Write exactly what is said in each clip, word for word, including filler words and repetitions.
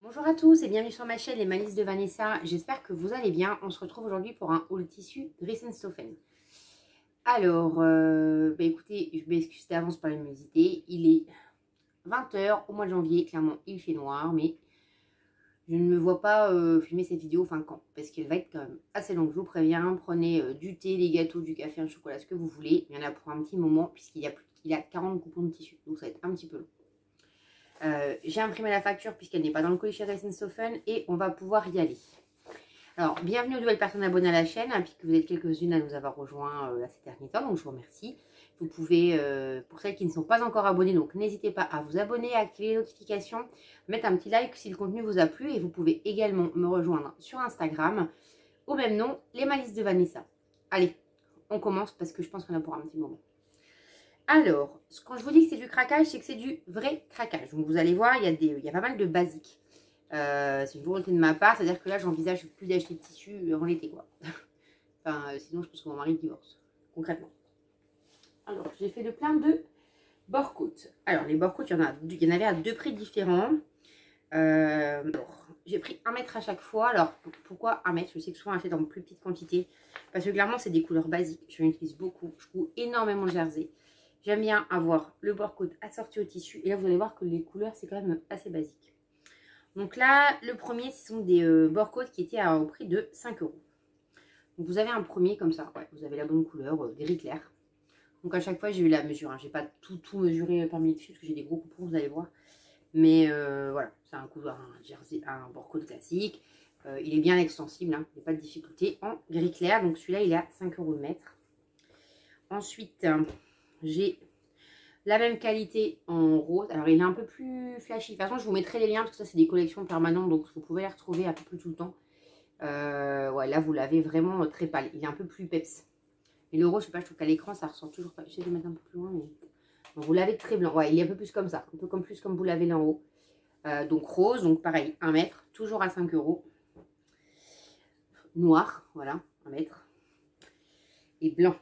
Bonjour à tous et bienvenue sur ma chaîne Les Malices de Vanessa. J'espère que vous allez bien. On se retrouve aujourd'hui pour un haul tissu Dries and Stophen. Alors, euh, bah écoutez, je m'excuse d'avance par l'humidité. Il est vingt heures au mois de janvier. Clairement, il fait noir, mais je ne me vois pas euh, filmer cette vidéo fin quand, parce qu'elle va être quand même assez longue. Je vous préviens, prenez euh, du thé, des gâteaux, du café, un chocolat, ce que vous voulez. Il y en a pour un petit moment, puisqu'il y a plus qu'il a quarante coupons de tissu. Donc ça va être un petit peu long. Euh, j'ai imprimé la facture puisqu'elle n'est pas dans le colis chez Dries and Stophen et on va pouvoir y aller. Alors, bienvenue aux nouvelles personnes abonnées à la chaîne, hein, puisque vous êtes quelques-unes à nous avoir rejoints euh, à ces derniers temps, donc je vous remercie. Vous pouvez, euh, pour celles qui ne sont pas encore abonnées, donc n'hésitez pas à vous abonner, à activer les notifications, mettre un petit like si le contenu vous a plu et vous pouvez également me rejoindre sur Instagram au même nom, Les Malices de Vanessa. Allez, on commence parce que je pense qu'on a pour un petit moment. Alors, quand je vous dis que c'est du craquage, c'est que c'est du vrai craquage. Donc vous allez voir, il y a, des, il y a pas mal de basiques. Euh, c'est une volonté de ma part, c'est-à-dire que là, j'envisage plus d'acheter de tissu avant l'été, quoi. Enfin, euh, sinon, je pense que mon mari divorce, concrètement. Alors, j'ai fait le plein de bord-côte. Alors, les bord-côte, il, il y en avait à deux prix différents. Euh, alors, j'ai pris un mètre à chaque fois. Alors, pourquoi un mètre? Je sais que souvent, on achète en plus petite quantité. Parce que clairement, c'est des couleurs basiques. Je l'utilise beaucoup. Je couds énormément de jersey. J'aime bien avoir le bord-côte assorti au tissu. Et là, vous allez voir que les couleurs, c'est quand même assez basique. Donc là, le premier, ce sont des euh, bord-côte qui étaient à, au prix de cinq euros. Donc vous avez un premier comme ça. Ouais, vous avez la bonne couleur, euh, gris clair. Donc à chaque fois, j'ai eu la mesure. Hein. Je n'ai pas tout, tout mesuré parmi les tissus parce que j'ai des gros coupons, vous allez voir. Mais euh, voilà, c'est un couleur, un jersey, un bord-côte classique. Euh, il est bien extensible, hein. Il n'y a pas de difficulté. En gris clair, donc celui-là, il est à cinq euros le mètre. Ensuite, euh, j'ai la même qualité en rose. Alors, il est un peu plus flashy. De toute façon, je vous mettrai les liens parce que ça, c'est des collections permanentes. Donc, vous pouvez les retrouver un peu plus tout le temps. Euh, ouais, là, vous l'avez vraiment très pâle. Il est un peu plus peps. Et le rose, je sais pas, je trouve qu'à l'écran, ça ressort toujours pas. J'essaie de le mettre un peu plus loin. Mais... Donc, vous l'avez très blanc. Ouais, il est un peu plus comme ça. Un peu comme plus comme vous l'avez là en haut. Euh, donc, rose. Donc, pareil, un mètre. Toujours à cinq euros. Noir. Voilà, un mètre. Et blanc.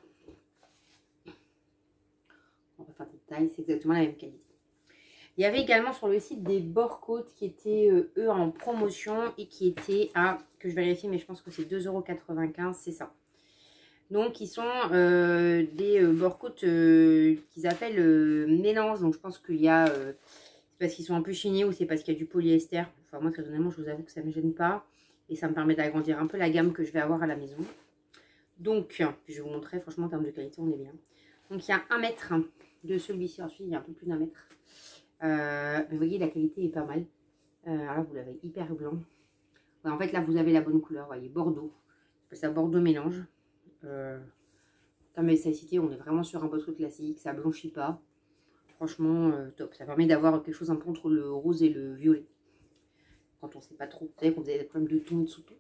On va faire des tailles, c'est exactement la même qualité. Il y avait également sur le site des bord-côte qui étaient euh, eux en promotion et qui étaient à, que je vérifie, mais je pense que c'est deux euros quatre-vingt-quinze, c'est ça. Donc ils sont euh, des euh, bord-côte euh, qu'ils appellent euh, mélange. Donc je pense qu'il y a, euh, c'est parce qu'ils sont un peu chignés ou c'est parce qu'il y a du polyester. Enfin moi très honnêtement je vous avoue que ça ne me gêne pas. Et ça me permet d'agrandir un peu la gamme que je vais avoir à la maison. Donc je vais vous montrer, franchement en termes de qualité on est bien. Donc il y a un mètre de celui-ci, ensuite il y a un peu plus d'un mètre. Euh, mais vous voyez, la qualité est pas mal. Euh, alors là, vous l'avez hyper blanc. Ouais, en fait, là, vous avez la bonne couleur. Vous voyez, Bordeaux. Ça Bordeaux mélange. Euh, comme elle s'est cité, on est vraiment sur un bord-côte classique. Ça blanchit pas. Franchement, euh, top. Ça permet d'avoir quelque chose un peu entre le rose et le violet. Quand on ne sait pas trop. Vous savez, quand vous avez des problèmes de ton et de sous-ton.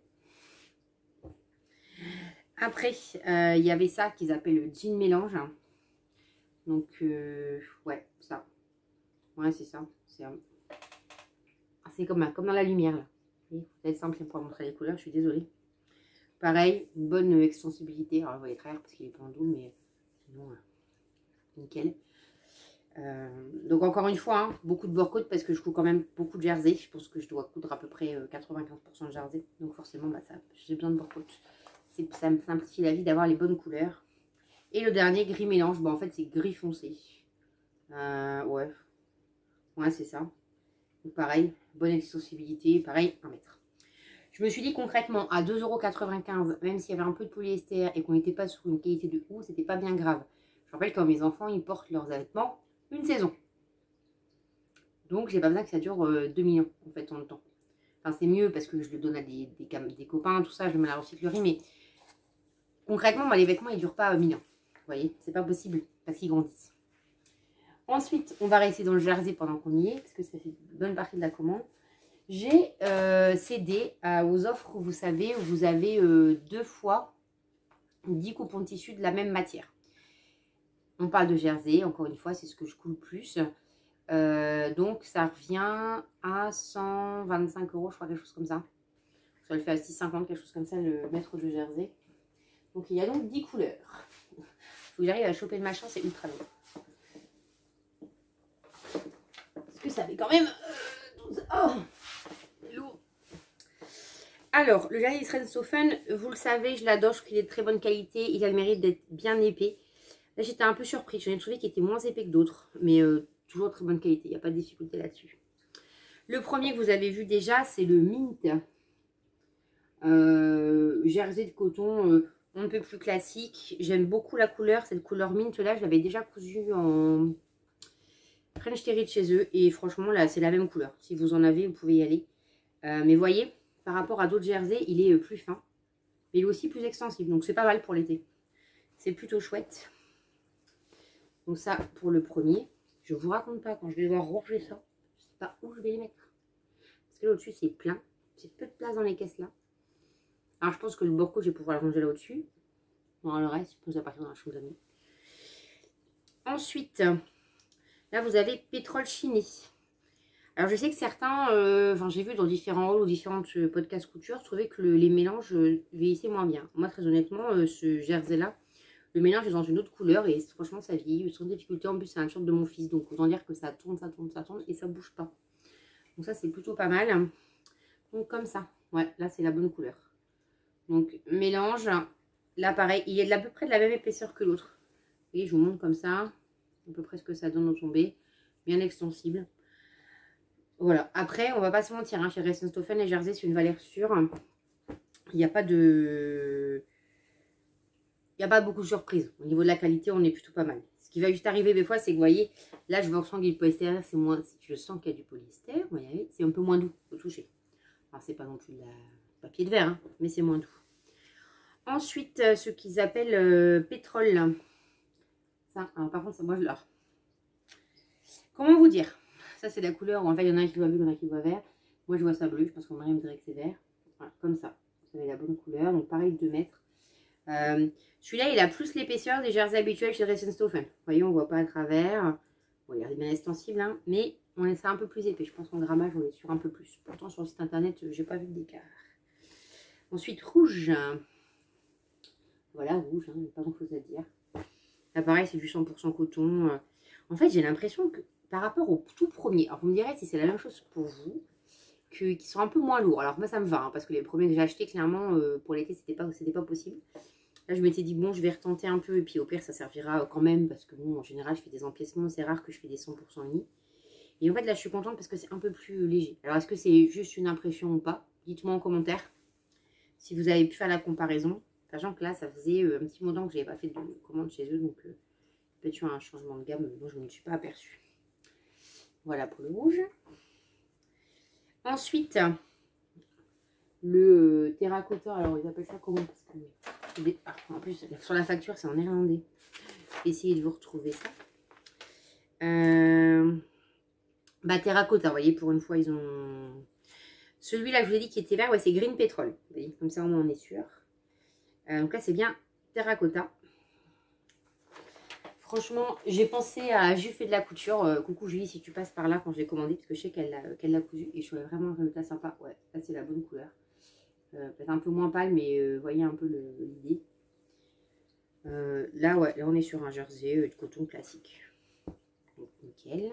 Après, euh, il y avait ça qu'ils appellent le jean mélange. Donc, euh, ouais, ça. Ouais, c'est ça. C'est un... C'est comme, comme dans la lumière, là. Ça va être simple pour montrer les couleurs, je suis désolée. Pareil, une bonne extensibilité. Alors, vous voyez travers parce qu'il est pas en double, mais sinon, euh, nickel. Euh, donc, encore une fois, hein, beaucoup de bord-côte parce que je couds quand même beaucoup de jersey. Je pense que je dois coudre à peu près euh, quatre-vingt-quinze pour cent de jersey. Donc, forcément, bah, j'ai besoin de bord-côte. Ça me simplifie la vie d'avoir les bonnes couleurs. Et le dernier, gris mélange. Bah, en fait, c'est gris foncé. Euh, ouais. Ouais, c'est ça. Donc pareil, bonne extensibilité, pareil, un mètre. Je me suis dit concrètement, à deux euros quatre-vingt-quinze, même s'il y avait un peu de polyester et qu'on n'était pas sur une qualité de ouf, c'était pas bien grave. Je rappelle quand mes enfants, ils portent leurs vêtements une saison. Donc, j'ai pas besoin que ça dure euh, deux millions, en fait, en le temps. Enfin, c'est mieux parce que je le donne à des, des, des copains, tout ça, je le mets à la recyclerie, mais concrètement, moi, les vêtements, ils durent pas euh, mille ans. Vous voyez, c'est pas possible parce qu'ils grandissent. Ensuite, on va rester dans le jersey pendant qu'on y est, parce que ça fait une bonne partie de la commande. J'ai euh, cédé euh, aux offres, vous savez, où vous avez euh, deux fois dix coupons de tissu de la même matière. On parle de jersey, encore une fois, c'est ce que je coule le plus. Euh, donc, ça revient à cent vingt-cinq euros, je crois, quelque chose comme ça. Ça le fait à six cinquante, quelque chose comme ça, le mètre de jersey. Donc, il y a donc dix couleurs. Il faut que j'arrive à choper le machin, c'est ultra long. Parce que ça fait quand même... Euh, oh, Alors, le jersey Richthofen, vous le savez, je l'adore, je trouve qu'il est de très bonne qualité. Il a le mérite d'être bien épais. Là, j'étais un peu surprise. J'en ai trouvé qui était moins épais que d'autres. Mais euh, toujours de très bonne qualité. Il n'y a pas de difficulté là-dessus. Le premier que vous avez vu déjà, c'est le Mint. Euh, jersey de coton, euh, on ne peut plus classique. J'aime beaucoup la couleur. Cette couleur Mint là, je l'avais déjà cousue en French Terry de chez eux. Et franchement, là, c'est la même couleur. Si vous en avez, vous pouvez y aller. Euh, mais voyez, par rapport à d'autres jerseys, il est plus fin. Mais il est aussi plus extensible. Donc, c'est pas mal pour l'été. C'est plutôt chouette. Donc, ça, pour le premier. Je vous raconte pas, quand je vais devoir ranger ça, je sais pas où je vais les mettre. Parce que là, au-dessus, c'est plein. J'ai peu de place dans les caisses là. Alors, je pense que le borco, je vais pouvoir le ranger là au-dessus. Bon, le reste, je pose à partir dans la chambre d'amis. Ensuite, là, vous avez pétrole chiné. Alors, je sais que certains, euh, enfin, j'ai vu dans différents hauls ou différentes euh, podcasts couture, trouvaient que le, les mélanges euh, vieillissaient moins bien. Moi, très honnêtement, euh, ce jersey-là, le mélange est dans une autre couleur et franchement, ça vieillit sans difficulté. En plus, c'est un short de mon fils, donc autant dire que ça tourne, ça tourne, ça tourne et ça bouge pas. Donc, ça, c'est plutôt pas mal. Donc, comme ça. Ouais, là, c'est la bonne couleur. Donc, mélange. Là, pareil, il est à peu près de la même épaisseur que l'autre. Vous voyez, je vous montre comme ça. À peu près ce que ça donne au tombé. Bien extensible. Voilà. Après, on va pas se mentir. Hein, chez Richthofen, les jerseys, c'est une valeur sûre. Il n'y a pas de... Il n'y a pas beaucoup de surprises. Au niveau de la qualité, on est plutôt pas mal. Ce qui va juste arriver des fois, c'est que vous voyez, là, je vois qu'il y a du polyester. C'est moins... Je sens qu'il y a du polyester. Vous voyez, c'est un peu moins doux au toucher. Alors, c'est pas non plus de la papier de verre, hein, mais c'est moins doux. Ensuite, euh, ce qu'ils appellent euh, pétrole. Ça, alors par contre, ça, moi je l'ai. Comment vous dire? Ça, c'est la couleur où en fait, il y en a un qui voit bleu, il y en a un qui voit vert. Moi, je vois ça bleu. Je pense qu'on me dirait que c'est vert. Voilà, comme ça. Vous avez la bonne couleur. Donc, pareil, deux mètres. Euh, Celui-là, il a plus l'épaisseur des jerseys habituels chez Richthofen. Vous voyez, on ne voit pas à travers. Bon, il est bien extensible, hein, mais on est ça un peu plus épais. Je pense qu'en grammage, on est sur un peu plus. Pourtant, sur le site internet, j'ai pas vu d'écart. Ensuite, rouge. Voilà, rouge, hein, il n'y a pas grand chose à dire. Là, pareil, c'est du cent pour cent coton. En fait, j'ai l'impression que par rapport au tout premier, alors vous me direz si c'est la même chose pour vous, qu'ils sont un peu moins lourds. Alors moi, ça me va, hein, parce que les premiers que j'ai achetés, clairement, euh, pour l'été, c'était pas, c'était pas possible. Là, je m'étais dit, bon, je vais retenter un peu, et puis au pire, ça servira quand même, parce que bon, en général, je fais des empiècements, c'est rare que je fais des cent pour cent unis. Et en fait, là, je suis contente parce que c'est un peu plus léger. Alors, est-ce que c'est juste une impression ou pas? Dites-moi en commentaire si vous avez pu faire la comparaison. Sachant que là, ça faisait euh, un petit moment que je n'avais pas fait de commande chez eux, donc euh, peut-être eu un changement de gamme dont je ne me suis pas aperçue. Voilà pour le rouge. Ensuite, le euh, terracotta, alors ils appellent ça comment? Parce que, ah, en plus, sur la facture, c'est en néerlandais. Essayez de vous retrouver ça. Euh, bah, terracotta, vous voyez, pour une fois, ils ont... Celui-là, je vous ai dit qui était vert, ouais, c'est Green Petrol. Vous voyez, comme ça, au moins, on est sûr. Euh, donc là, c'est bien terracotta. Franchement, j'ai pensé à Jules fait de la couture. Euh, coucou Julie, si tu passes par là quand je l'ai commandé, parce que je sais qu'elle l'a qu'elle l'a cousu. Et je trouvais vraiment un résultat sympa. Ouais, là, c'est la bonne couleur. Euh, Peut-être un peu moins pâle, mais euh, voyez un peu l'idée. Euh, là, ouais, là, on est sur un jersey euh, de coton classique. Donc, nickel.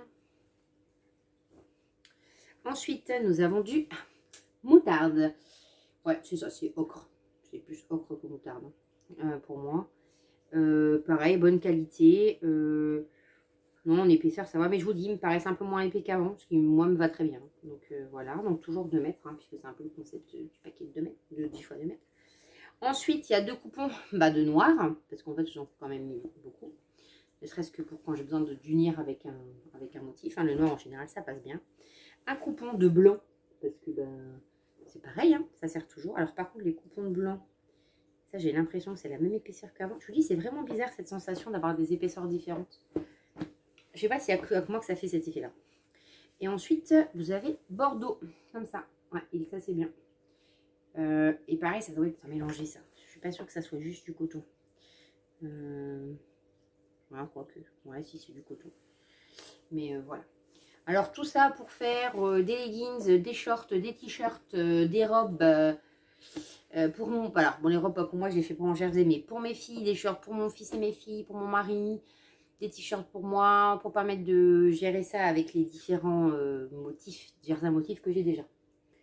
Ensuite, nous avons du moutarde. Ouais, c'est ça, c'est ocre. C'est plus ocre que moutarde euh, pour moi. Euh, pareil, bonne qualité. Euh, non, en épaisseur, ça va. Mais je vous dis, il me paraît un peu moins épais qu'avant. Ce qui, moi, me va très bien. Donc, euh, voilà. Donc, toujours deux mètres. Hein, puisque c'est un peu le concept du paquet de deux mètres. De dix fois deux mètres. Ensuite, il y a deux coupons bah, de noir. Parce qu'en fait, j'en fais quand même mis beaucoup. Ne serait-ce que pour quand j'ai besoin d'unir avec un, avec un motif. Hein, le noir, en général, ça passe bien. Un coupon de blanc. Parce que, ben... c'est pareil, hein, ça sert toujours. Alors par contre, les coupons de blanc, ça j'ai l'impression que c'est la même épaisseur qu'avant. Je vous dis, c'est vraiment bizarre cette sensation d'avoir des épaisseurs différentes. Je sais pas s'il y a que moi que ça fait cet effet-là. Et ensuite, vous avez Bordeaux, comme ça. Ouais, et ça c'est bien. Euh, et pareil, ça doit être mélangé ça. Je suis pas sûre que ça soit juste du coton. Euh... Voilà, quoique. Ouais, si c'est du coton. Mais euh, voilà. Alors tout ça pour faire euh, des leggings, des shorts, des t-shirts, euh, des robes euh, euh, pour mon... Alors bon, les robes pas pour moi, je les fais pas en jersey, mais pour mes filles, des shorts pour mon fils et mes filles, pour mon mari, des t-shirts pour moi, pour permettre de gérer ça avec les différents euh, motifs, jersey motifs que j'ai déjà.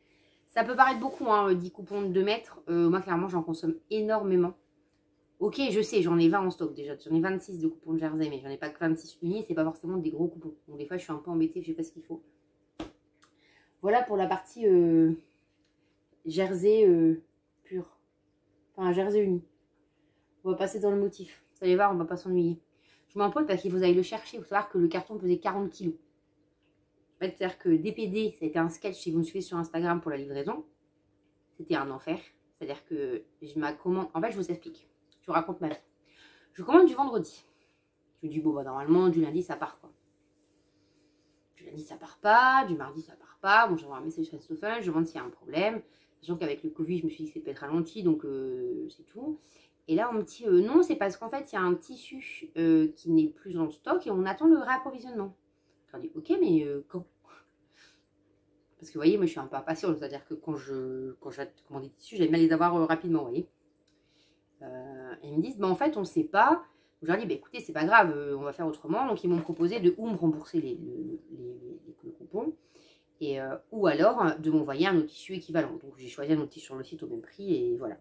Ça peut paraître beaucoup, hein, dix coupons de deux mètres. Euh, moi, clairement, j'en consomme énormément. Ok, je sais, j'en ai vingt en stock déjà. J'en ai vingt-six de coupons de jersey, mais j'en ai pas que vingt-six unis. C'est pas forcément des gros coupons. Donc, des fois, je suis un peu embêtée, je sais pas ce qu'il faut. Voilà pour la partie euh, jersey euh, pur. Enfin, jersey uni. On va passer dans le motif. Vous allez voir, on va pas s'ennuyer. Je m'en pose parce qu'il faut aller le chercher. Il faut savoir que le carton pesait quarante kilos. C'est-à-dire que D P D, ça a été un sketch si vous me suivez sur Instagram pour la livraison. C'était un enfer. C'est-à-dire que je ma commande... En fait, je vous explique. Je vous raconte ma vie. Je commande du vendredi. Je me dis, bon, bah, normalement, du lundi, ça part, quoi. Du lundi, ça part pas. Du mardi, ça part pas. Bon, j'envoie un message sur Stoffen. Je demande s'il y a un problème. Sachant qu'avec le Covid, je me suis dit que c'est peut-être ralenti. Donc, euh, c'est tout. Et là, on me dit, euh, non, c'est parce qu'en fait, il y a un tissu euh, qui n'est plus en stock et on attend le réapprovisionnement. Je leur dis, ok, mais euh, quand? Parce que vous voyez, moi je suis un peu impatiente, c'est-à-dire que quand je quand je commande des tissus, j'aime bien les avoir euh, rapidement, vous voyez. Euh, ils me disent, bah, en fait, on ne sait pas. Je leur dis, bah, écoutez, c'est pas grave, euh, on va faire autrement. Donc ils m'ont proposé de ou me rembourser les, les, les, les, les coupons, et, euh, ou alors de m'envoyer un autre tissu équivalent. Donc j'ai choisi un autre tissu sur le site au même prix, et voilà.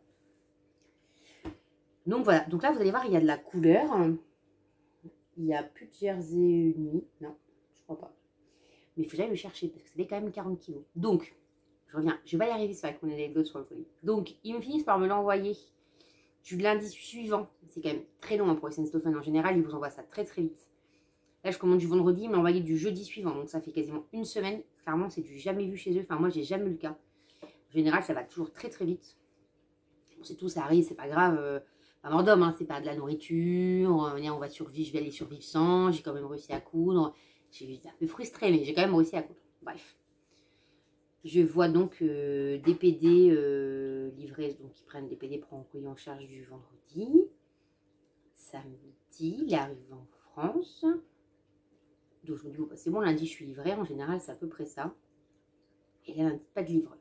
Donc voilà, donc là vous allez voir, il y a de la couleur. Il n'y a plus de jersey nuit, non, je crois pas. Mais il faut que j'aille le chercher parce que ça fait quand même quarante kilos. Donc, je reviens, je vais pas y arriver ça avec mon anecdote sur le colis. Donc, ils me finissent par me l'envoyer du lundi suivant. C'est quand même très long hein, pour Riss and Stoffen. En général, ils vous envoient ça très très vite. Là, je commande du vendredi, ils me l'envoyaient du jeudi suivant. Donc, ça fait quasiment une semaine. Clairement, c'est du jamais vu chez eux. Enfin, moi, j'ai jamais eu le cas. En général, ça va toujours très très vite. Bon, c'est tout, ça arrive, c'est pas grave. Euh, pas mort d'homme, hein, c'est pas de la nourriture. On va survivre, je vais aller survivre sans. J'ai quand même réussi à coudre. J'étais un peu frustrée, mais j'ai quand même réussi à coudre. Bref. Je vois donc euh, D P D euh, livrés, donc ils prennent D P D pour en colis en charge du vendredi. Samedi, il arrive en France. Donc je me dis, bon, bah, c'est bon, lundi je suis livrée. En général, c'est à peu près ça. Et là, lundi, pas de livreur.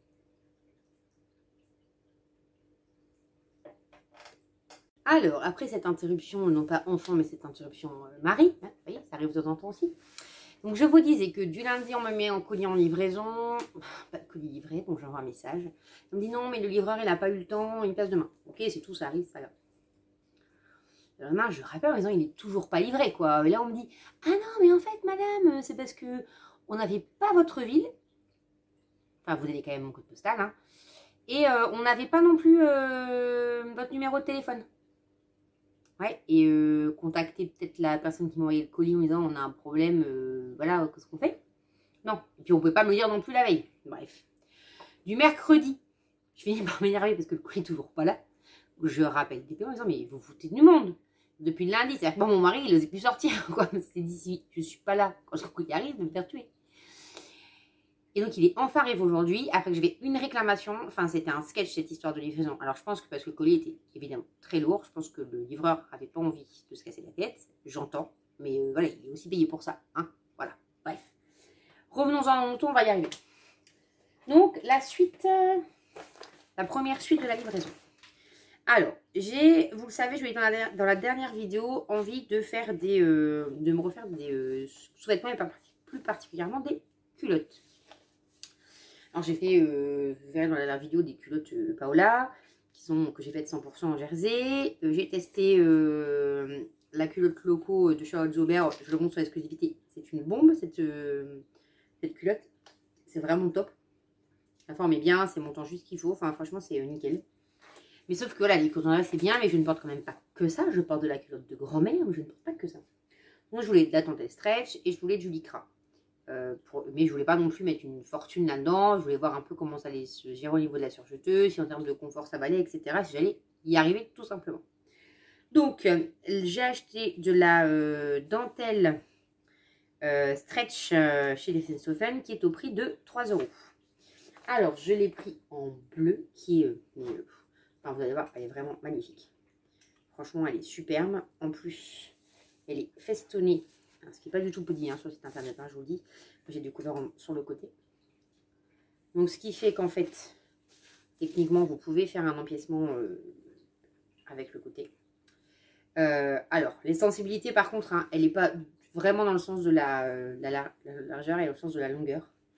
Alors, après cette interruption, non pas enfant, mais cette interruption euh, mari, hein, vous voyez, ça arrive de temps en temps aussi. Donc, je vous disais que du lundi, on me met en colis en livraison. Pas de colis livré, donc j'envoie un message. On me dit non, mais le livreur, il n'a pas eu le temps, il passe demain. Ok, c'est tout, ça arrive, c'est pas grave. Le lendemain, je rappelle en disant, il n'est toujours pas livré, quoi. Et là, on me dit, ah non, mais en fait, madame, c'est parce que on n'avait pas votre ville. Enfin, vous avez quand même mon code postal, hein. Et euh, on n'avait pas non plus euh, votre numéro de téléphone. Ouais, et euh, contacter peut-être la personne qui m'a envoyé le colis en disant on a un problème, euh, voilà, qu'est-ce qu'on fait? Non, et puis on ne pouvait pas me le dire non plus la veille. Bref. Du mercredi, je finis par m'énerver parce que le colis n'est toujours pas là. Je rappelle des en disant mais vous foutez du monde. Depuis le lundi, c'est-à-dire que moi, mon mari, il n'osait plus sortir, quoi. C'est d'ici, je ne suis pas là. Quand le colis arrive, de me faire tuer. Et donc, il est enfin arrivé aujourd'hui, après que j'avais une réclamation. Enfin, c'était un sketch, cette histoire de livraison. Alors, je pense que parce que le colis était évidemment très lourd, je pense que le livreur n'avait pas envie de se casser la tête. J'entends. Mais euh, voilà, il est aussi payé pour ça. Hein, voilà. Bref. Revenons-en à mon on va y arriver. Donc, la suite, euh, la première suite de la livraison. Alors, j'ai, vous le savez, je vais dans la, dans la dernière vidéo, envie de faire des, euh, de me refaire des euh, sous-vêtements et plus particulièrement des culottes. Alors j'ai fait, euh, vous verrez dans la, la vidéo, des culottes euh, Paola, qui sont, que j'ai faites cent pour cent en jersey. Euh, j'ai testé euh, la culotte loco de Charlotte Zober, je le montre sur l'exclusivité. C'est une bombe cette, euh, cette culotte, c'est vraiment top. La forme est bien, c'est montant juste qu'il faut, enfin franchement c'est euh, nickel. Mais sauf que voilà, les culottes en rêve c'est bien, mais je ne porte quand même pas que ça. Je porte de la culotte de grand-mère, mais je ne porte pas que ça. Donc je voulais de la dentelle stretch et je voulais du lycra. Euh, pour, mais je voulais pas non plus mettre une fortune là-dedans. Je voulais voir un peu comment ça allait se gérer au niveau de la surjeteuse, si en termes de confort ça valait, et cetera. Si j'allais y arriver tout simplement. Donc, euh, j'ai acheté de la euh, dentelle euh, stretch euh, chez Riss and Stoffen qui est au prix de trois euros. Alors, je l'ai pris en bleu qui est... Euh, euh, enfin, vous allez voir, elle est vraiment magnifique. Franchement, elle est superbe. En plus, elle est festonnée. Ce qui n'est pas du tout poli hein, sur site internet, hein, je vous le dis. J'ai des couleurs en, sur le côté. Donc, ce qui fait qu'en fait, techniquement, vous pouvez faire un empiècement euh, avec le côté. Euh, alors, les sensibilités, par contre, hein, elle n'est pas vraiment dans le sens de la, la, la, la largeur, elle est dans le sens de la longueur.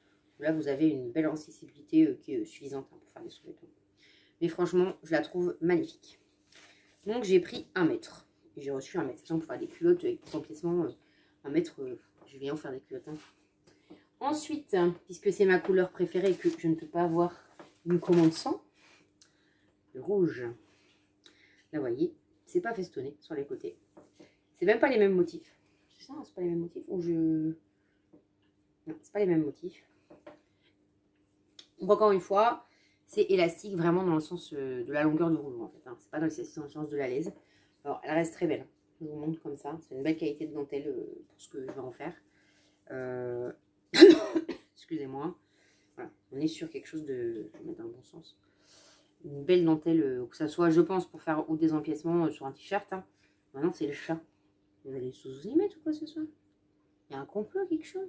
Là, vous avez une belle accessibilité euh, qui est suffisante hein, pour faire des sous-vêtements. Mais franchement, je la trouve magnifique. Donc, j'ai pris un mètre. J'ai reçu un mètre. Sachant pour faire des culottes avec des empiècements, euh, un mètre, euh, je vais en faire des culottes. Hein. Ensuite, puisque c'est ma couleur préférée et que je ne peux pas avoir une commande sans, le rouge. Là, vous voyez, c'est pas festonné sur les côtés. C'est même pas les mêmes motifs. C'est ça, c'est pas les mêmes motifs ou je... Non, c'est pas les mêmes motifs. Donc, encore une fois, c'est élastique vraiment dans le sens euh, de la longueur du rouleau en fait. Hein. C'est pas dans le, dans le sens de la laise. Alors, elle reste très belle. Je vous montre comme ça. C'est une belle qualité de dentelle euh, pour ce que je vais en faire. Euh... Excusez-moi. Voilà, on est sur quelque chose de... Je vais mettre dans le bon sens. Une belle dentelle, euh, que ça soit, je pense, pour faire ou des empiècements euh, sur un t-shirt. Hein. Maintenant, c'est le chat. Vous allez sous y mettre ou quoi ce soir? Il y a un complot, quelque chose?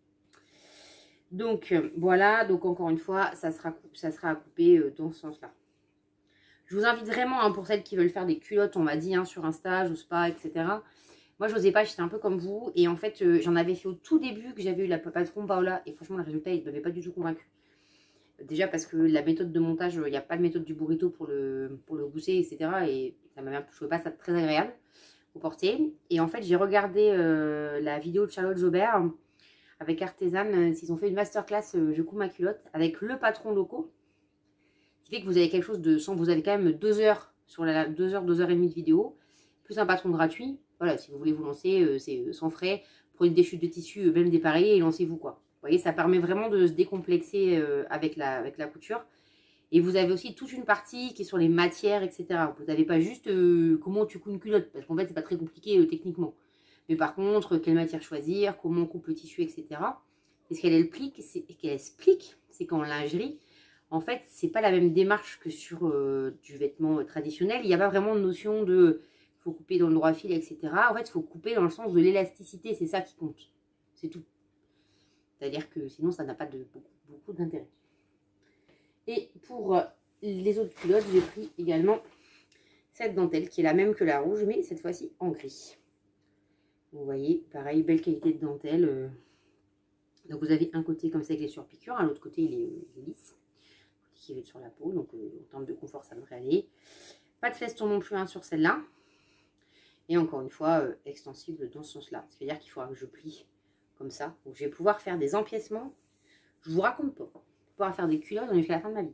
Donc, euh, voilà. Donc, encore une fois, ça sera, ça sera à couper euh, dans ce sens-là. Je vous invite vraiment, hein, pour celles qui veulent faire des culottes, on m'a dit, hein, sur Insta, j'ose pas, et cetera. Moi, je n'osais pas, j'étais un peu comme vous. Et en fait, euh, j'en avais fait au tout début que j'avais eu la patron Paola. Et franchement, le résultat, il ne m'avait pas du tout convaincu. Déjà parce que la méthode de montage, il n'y a pas de méthode du burrito pour le, pour le gousset, et cetera. Et ça m'avait, je trouvais pas ça très agréable au porter. Et en fait, j'ai regardé euh, la vidéo de Charlotte Jobert avec Artisan. Ils ont fait une masterclass euh, Je couds ma culotte avec le patron locaux. Ce qui fait que vous avez quelque chose de... sans Vous avez quand même deux heures sur la deux heures, deux heures et demie de vidéo. Plus un patron gratuit. Voilà, si vous voulez vous lancer, euh, c'est sans frais. Prenez des chutes de tissu, euh, même dépareillées et lancez-vous quoi. Vous voyez, ça permet vraiment de se décomplexer euh, avec, la, avec la couture. Et vous avez aussi toute une partie qui est sur les matières, et cetera. Vous n'avez pas juste euh, comment tu couds une culotte, parce qu'en fait, c'est pas très compliqué euh, techniquement. Mais par contre, quelle matière choisir, comment on coupe le tissu, et cetera. Et ce qu'elle explique, c'est qu'elle explique, c'est qu'en lingerie, en fait, c'est pas la même démarche que sur euh, du vêtement euh, traditionnel. Il n'y a pas vraiment de notion de il faut couper dans le droit fil, et cetera. En fait, il faut couper dans le sens de l'élasticité, c'est ça qui compte. C'est tout. C'est-à-dire que sinon, ça n'a pas de, beaucoup, beaucoup d'intérêt. Et pour les autres culottes, j'ai pris également cette dentelle qui est la même que la rouge, mais cette fois-ci en gris. Vous voyez, pareil, belle qualité de dentelle. Donc vous avez un côté comme ça avec les surpiqûres, à l'autre côté il est, il est lisse, qui va être sur la peau. Donc en termes de confort, ça devrait aller. Pas de feston non plus hein, sur celle-là. Et encore une fois, euh, extensible dans ce sens-là. C'est-à-dire qu'il faudra que je plie comme ça. Donc je vais pouvoir faire des empiècements. Je vous raconte pas. Pouvoir faire des culottes, j'en ai fait la fin de ma vie.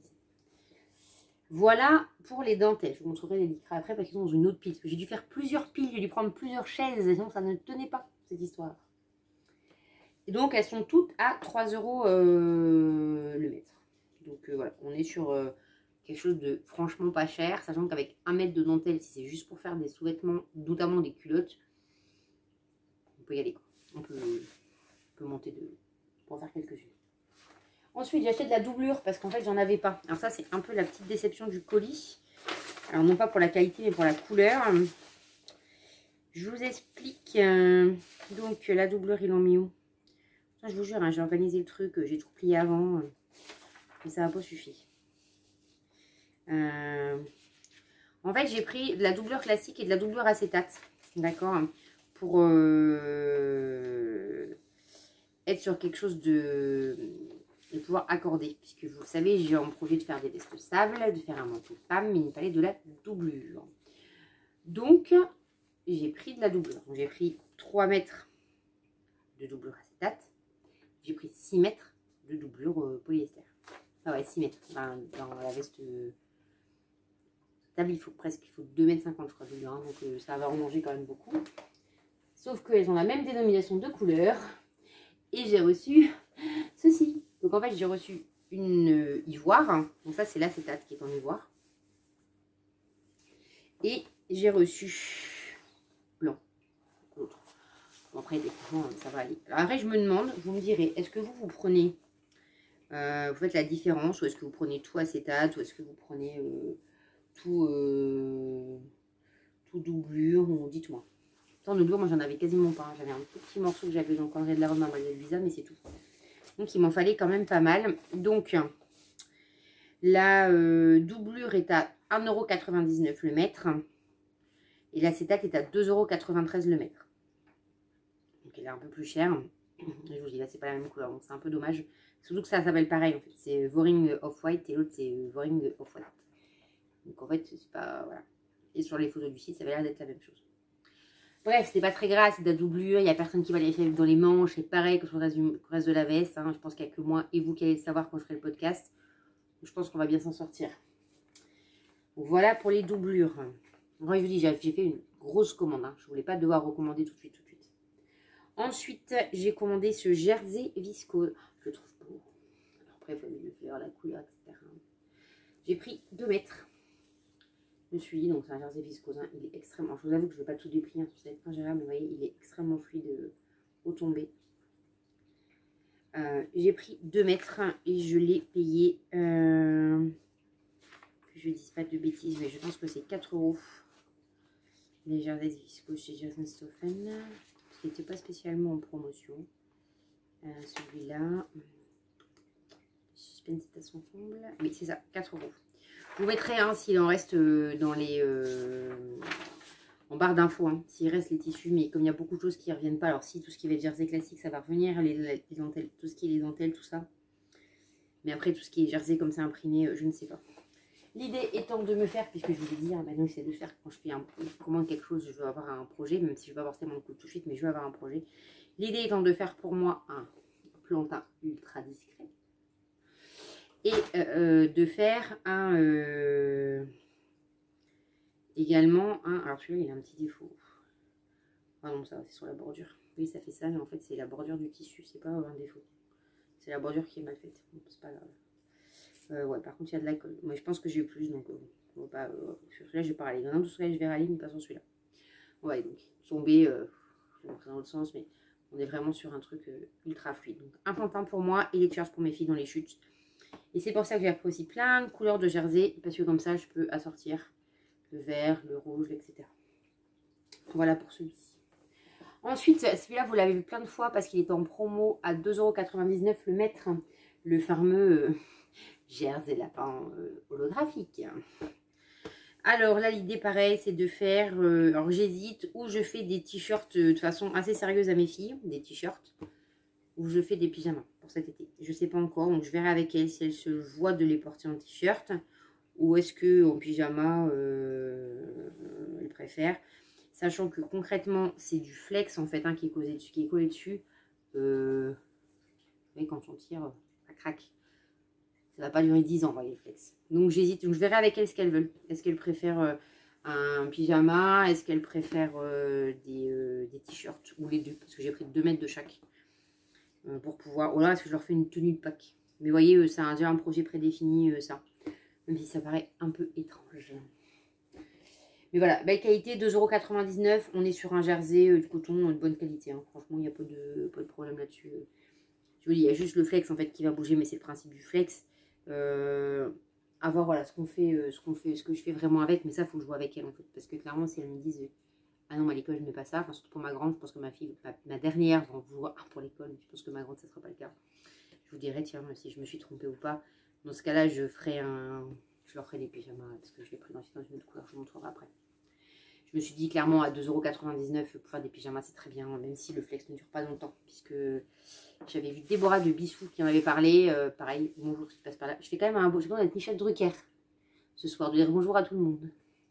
Voilà pour les dentelles. Je vous montrerai les lycras après parce qu'ils sont dans une autre pile. J'ai dû faire plusieurs piles, j'ai dû prendre plusieurs chaises, sinon ça ne tenait pas cette histoire. Et donc elles sont toutes à trois euros euh, le mètre. Donc euh, voilà, on est sur euh, quelque chose de franchement pas cher, sachant qu'avec un mètre de dentelle, si c'est juste pour faire des sous-vêtements, notamment des culottes, on peut y aller quoi. On peut, on peut monter de, pour en faire quelques-unes. Ensuite, j'ai acheté de la doublure parce qu'en fait, j'en avais pas. Alors ça, c'est un peu la petite déception du colis. Alors, non pas pour la qualité, mais pour la couleur. Je vous explique. Euh, donc, la doublure, ils l'ont mis où? Ça, je vous jure, hein, j'ai organisé le truc. J'ai tout plié avant. Euh, mais ça n'a pas suffi. Euh, en fait, j'ai pris de la doublure classique et de la doublure acétate. D'accord? Pour euh, être sur quelque chose de... de pouvoir accorder, puisque vous le savez, j'ai en projet de faire des vestes sable, de faire un manteau femme, mais il me fallait de la doublure. Donc, j'ai pris de la doublure. J'ai pris trois mètres de doublure acétate. J'ai pris six mètres de doublure euh, polyester. Ah ouais, six mètres. Enfin, dans la veste euh, table, il faut presque il faut deux mètres cinquante, je crois, de doublure. Hein, donc, euh, ça va en manger quand même beaucoup. Sauf qu'elles ont la même dénomination de couleur. Et j'ai reçu ceci. Donc en fait, j'ai reçu une euh, ivoire. Donc ça, c'est l'acétate qui est en ivoire. Et j'ai reçu blanc. L'autre. Bon, après, techniquement, ça va aller. Alors après, je me demande, vous me direz, est-ce que vous, vous prenez, euh, vous faites la différence, ou est-ce que vous prenez tout acétate, ou est-ce que vous prenez euh, tout, euh, tout doublure, ou dites-moi. Tant de doublure, moi, j'en avais quasiment pas. J'avais un tout petit morceau que j'avais dans le cendrier de la robe Mademoiselle Lisa, mais c'est tout. Donc, il m'en fallait quand même pas mal. Donc, la euh, doublure est à un euro quatre-vingt-dix-neuf le mètre. Et l'acétate est à deux euros quatre-vingt-treize le mètre. Donc, elle est un peu plus chère. Je vous dis, là, c'est pas la même couleur, donc c'est un peu dommage. Surtout que ça s'appelle pareil, en fait. C'est Voring Off-White et l'autre, c'est Voring Off-White. Donc, en fait, c'est pas... Voilà. Et sur les photos du site, ça avait l'air d'être la même chose. Bref, c'était pas très grave, c'est de la doublure. Il n'y a personne qui va les faire dans les manches. C'est pareil que sur le reste, du, reste de la veste. Hein. Je pense qu'il n'y a que moi et vous qui allez le savoir quand je ferai le podcast. Je pense qu'on va bien s'en sortir. Donc, voilà pour les doublures. Moi, je vous dis, j'ai fait une grosse commande. Hein. Je ne voulais pas devoir recommander tout de suite, tout de suite. Ensuite, j'ai commandé ce jersey viscose. Je le trouve beau. Alors après, il faut le faire, la couleur, et cetera. J'ai pris deux mètres. Je me suis dit, donc c'est un jersey viscose. Hein. Il est extrêmement... Je vous avoue que je ne vais pas tout déplier. Hein, ça va être ingérable, mais vous voyez, il est extrêmement fluide euh, au tombé. Euh, j'ai pris deux mètres et je l'ai payé... Euh, que je ne dise pas de bêtises, mais je pense que c'est quatre euros. Les jerseys viscose chez Jason Stoffen. Qui n'était pas spécialement en promotion. Euh, Celui-là, suspense à son comble. Oui, c'est ça, quatre euros. Je vous mettrai hein, s'il en reste euh, dans les euh, en barre d'infos. Hein, s'il reste les tissus, mais comme il y a beaucoup de choses qui ne reviennent pas, alors si tout ce qui va être jersey classique, ça va revenir, les, les, les dentelles, tout ce qui est les dentelles, tout ça. Mais après, tout ce qui est jersey comme ça imprimé, euh, je ne sais pas. L'idée étant de me faire, puisque je vous l'ai dit, hein, maintenant j'essaie de faire quand je fais un, commande quelque chose, je veux avoir un projet, même si je ne vais pas avoir tellement de coups tout de suite, mais je veux avoir un projet. L'idée étant de faire pour moi un plantain ultra discret et euh, de faire un euh, également un. Alors celui-là il a un petit défaut. Ah non, ça va, c'est sur la bordure. Oui, ça fait ça, mais en fait c'est la bordure du tissu, c'est pas un défaut. C'est la bordure qui est mal faite. Bon, c'est pas grave. Euh, ouais, par contre, il y a de la colle. Moi, je pense que j'ai eu plus, donc euh, on va pas, euh, sur celui-là, je vais pas râler. Non, tout celui-là, je vais râler, mais pas sur celui-là. Ouais, donc, tomber, euh, je vais montrer dans l'autre sens, mais on est vraiment sur un truc euh, ultra fluide. Donc, un plantain pour moi et les t-shirts pour mes filles dans les chutes. Et c'est pour ça que j'ai appris aussi plein de couleurs de jersey, parce que comme ça, je peux assortir le vert, le rouge, et cetera. Voilà pour celui-ci. Ensuite, celui-là, vous l'avez vu plein de fois parce qu'il est en promo à deux euros quatre-vingt-dix-neuf le mètre, le fameux... Euh, jersey lapin euh, holographique. Alors là, l'idée, pareil, c'est de faire... Euh, alors, j'hésite. Ou je fais des t-shirts euh, de façon assez sérieuse à mes filles. Des t-shirts. Ou je fais des pyjamas pour cet été. Je sais pas encore. Donc, je verrai avec elles si elles se voient de les porter en t-shirt. Ou est-ce que en pyjama, euh, elles préfèrent. Sachant que concrètement, c'est du flex, en fait, hein, qui, est collé dessus, qui est collé dessus. Euh, vous voyez, quand on tire, ça craque. Ça va pas durer dix ans, voyez, le flex. Donc j'hésite, donc je verrai avec elles ce qu'elles veulent. Est-ce qu'elles préfèrent euh, un pyjama? Est-ce qu'elles préfèrent euh, des, euh, des t-shirts? Ou les deux, parce que j'ai pris deux mètres de chaque. Euh, pour pouvoir... Ou là, est-ce que je leur fais une tenue de Pâques? Mais vous voyez, euh, c'est déjà un projet prédéfini, euh, ça. Même si ça paraît un peu étrange. Mais voilà, belle qualité, deux euros quatre-vingt-dix-neuf. On est sur un jersey euh, de coton de bonne qualité. Hein. Franchement, il n'y a pas de, pas de problème là-dessus. Je vous dis, il y a juste le flex en fait qui va bouger, mais c'est le principe du flex. Euh, à voir voilà ce qu'on fait, euh, ce qu'on fait, ce que je fais vraiment avec, mais ça faut que je vois avec elle en fait, parce que clairement si elles me disent ah non, à l'école je ne mets pas ça, enfin surtout pour ma grande, je pense que ma fille, ma, ma dernière va en vouloir pour l'école, mais je pense que ma grande ça sera pas le cas. Je vous dirai tiens si je me suis trompée ou pas. Dans ce cas-là, je ferai un, je leur ferai des pyjamas parce que je l'ai pris dans une autre couleur, je vous montrerai après. Je me suis dit clairement à deux euros quatre-vingt-dix-neuf pour faire des pyjamas c'est très bien, même si le flex ne dure pas longtemps, puisque j'avais vu Déborah de Bissou qui en avait parlé. Euh, pareil, bonjour, ce qui passe par là. Je fais quand même un beau. Je vais être Michel Drucker ce soir, de dire bonjour à tout le monde.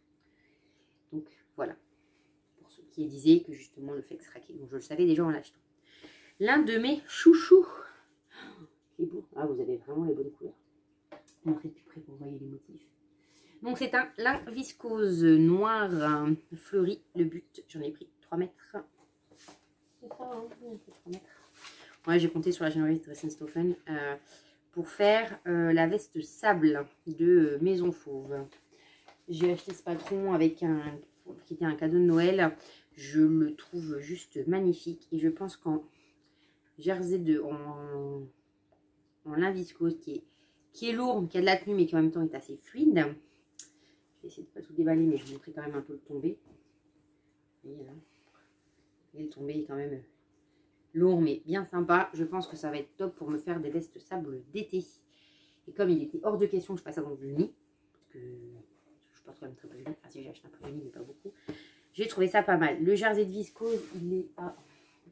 Donc voilà, pour ceux qui disaient que justement le flex craquait. Donc je le savais déjà en l'achetant. L'un de mes chouchous. Il est beau. Ah, vous avez vraiment les bonnes couleurs. Montrez de plus près pour voir les motifs. Donc c'est un lin viscose noir hein, fleuri. Le but, j'en ai pris trois mètres. C'est ça, hein, trois mètres. Ouais, j'ai compté sur la généraliste Dress and Stoffen euh, pour faire euh, la veste sable de euh, Maison Fauve. J'ai acheté ce patron avec un, qui était un cadeau de Noël. Je le trouve juste magnifique et je pense qu'en jersey de en, en lin viscose qui est, qui est lourd, qui a de la tenue mais qui en même temps est assez fluide. Je vais essayer de ne pas tout déballer mais je vais montrer quand même un peu le tombé. Vous voyez là, et le tombé est quand même lourd mais bien sympa. Je pense que ça va être top pour me faire des vestes sable d'été. Et comme il était hors de question que je fasse ça dans du nid, parce que je suis pas très, très jolie, enfin si j'achète un peu de nid mais pas beaucoup, j'ai trouvé ça pas mal. Le jersey de viscose il est à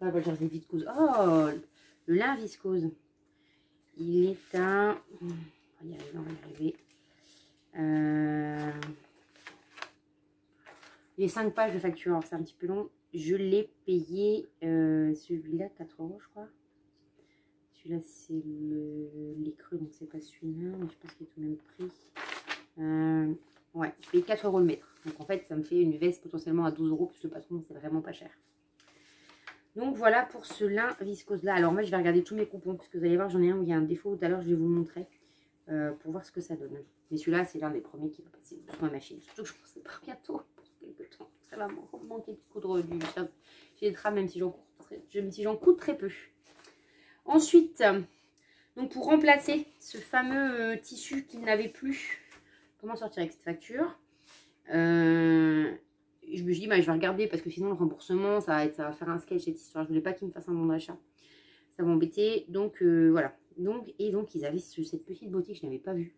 Ah, bah, j'ai viscose. Oh, le lin viscose. Il est à... On va y arriver, on va y arriver. Euh... Il y a cinq pages de facture, alors c'est un petit peu long. Je l'ai payé, euh, celui-là, quatre euros, je crois. Celui-là, c'est le lait cru, donc c'est pas celui-là, mais je pense qu'il est au même prix. Euh... Ouais, je paye quatre euros le mètre. Donc en fait, ça me fait une veste potentiellement à douze euros, parce que le patron, c'est vraiment pas cher. Donc voilà pour ce lin viscose là. Alors moi, je vais regarder tous mes coupons, parce que vous allez voir, j'en ai un où il y a un défaut. Tout à l'heure, je vais vous le montrer. Euh, pour voir ce que ça donne. Mais celui-là, c'est l'un des premiers qui va passer sur ma machine. Surtout que je pense que pas bientôt, pour quelques temps. Ça va me manquer de coudre du... J'ai des draps, même si j'en si j'en coûte très peu. Ensuite, donc pour remplacer ce fameux euh, tissu qu'il n'avait plus, comment sortir avec cette facture, euh, je me dis, bah, je vais regarder parce que sinon le remboursement, ça va, être, ça va faire un sketch cette histoire. Je voulais pas qu'il me fasse un bon d'achat. Ça va m'embêter. Donc euh, voilà. Donc, et donc, ils avaient ce, cette petite boutique que je n'avais pas vue.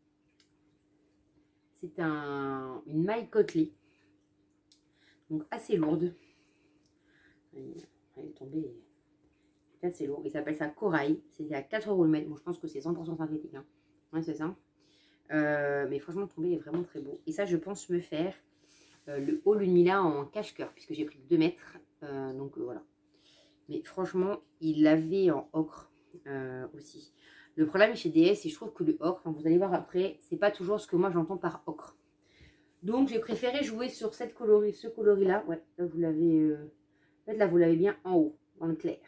C'est un, une maille côtelée. Donc, assez lourde. Elle est tombée. C'est assez lourd. Il s'appelle ça Corail. C'était à quatre euros le mètre. Bon, je pense que c'est cent pour cent synthétique. Hein. Ouais, c'est ça. Euh, mais franchement, le tombé est vraiment très beau. Et ça, je pense me faire euh, le haut Lumila en cache-cœur. Puisque j'ai pris deux mètres. Euh, donc, euh, voilà. Mais franchement, il l'avait en ocre euh, aussi. Le problème chez D S, c'est que je trouve que le ocre, enfin, vous allez voir après, c'est pas toujours ce que moi j'entends par ocre. Donc j'ai préféré jouer sur cette coloris, ce coloris-là. Ouais, là vous l'avez, euh... en fait là vous l'avez bien en haut, dans le clair.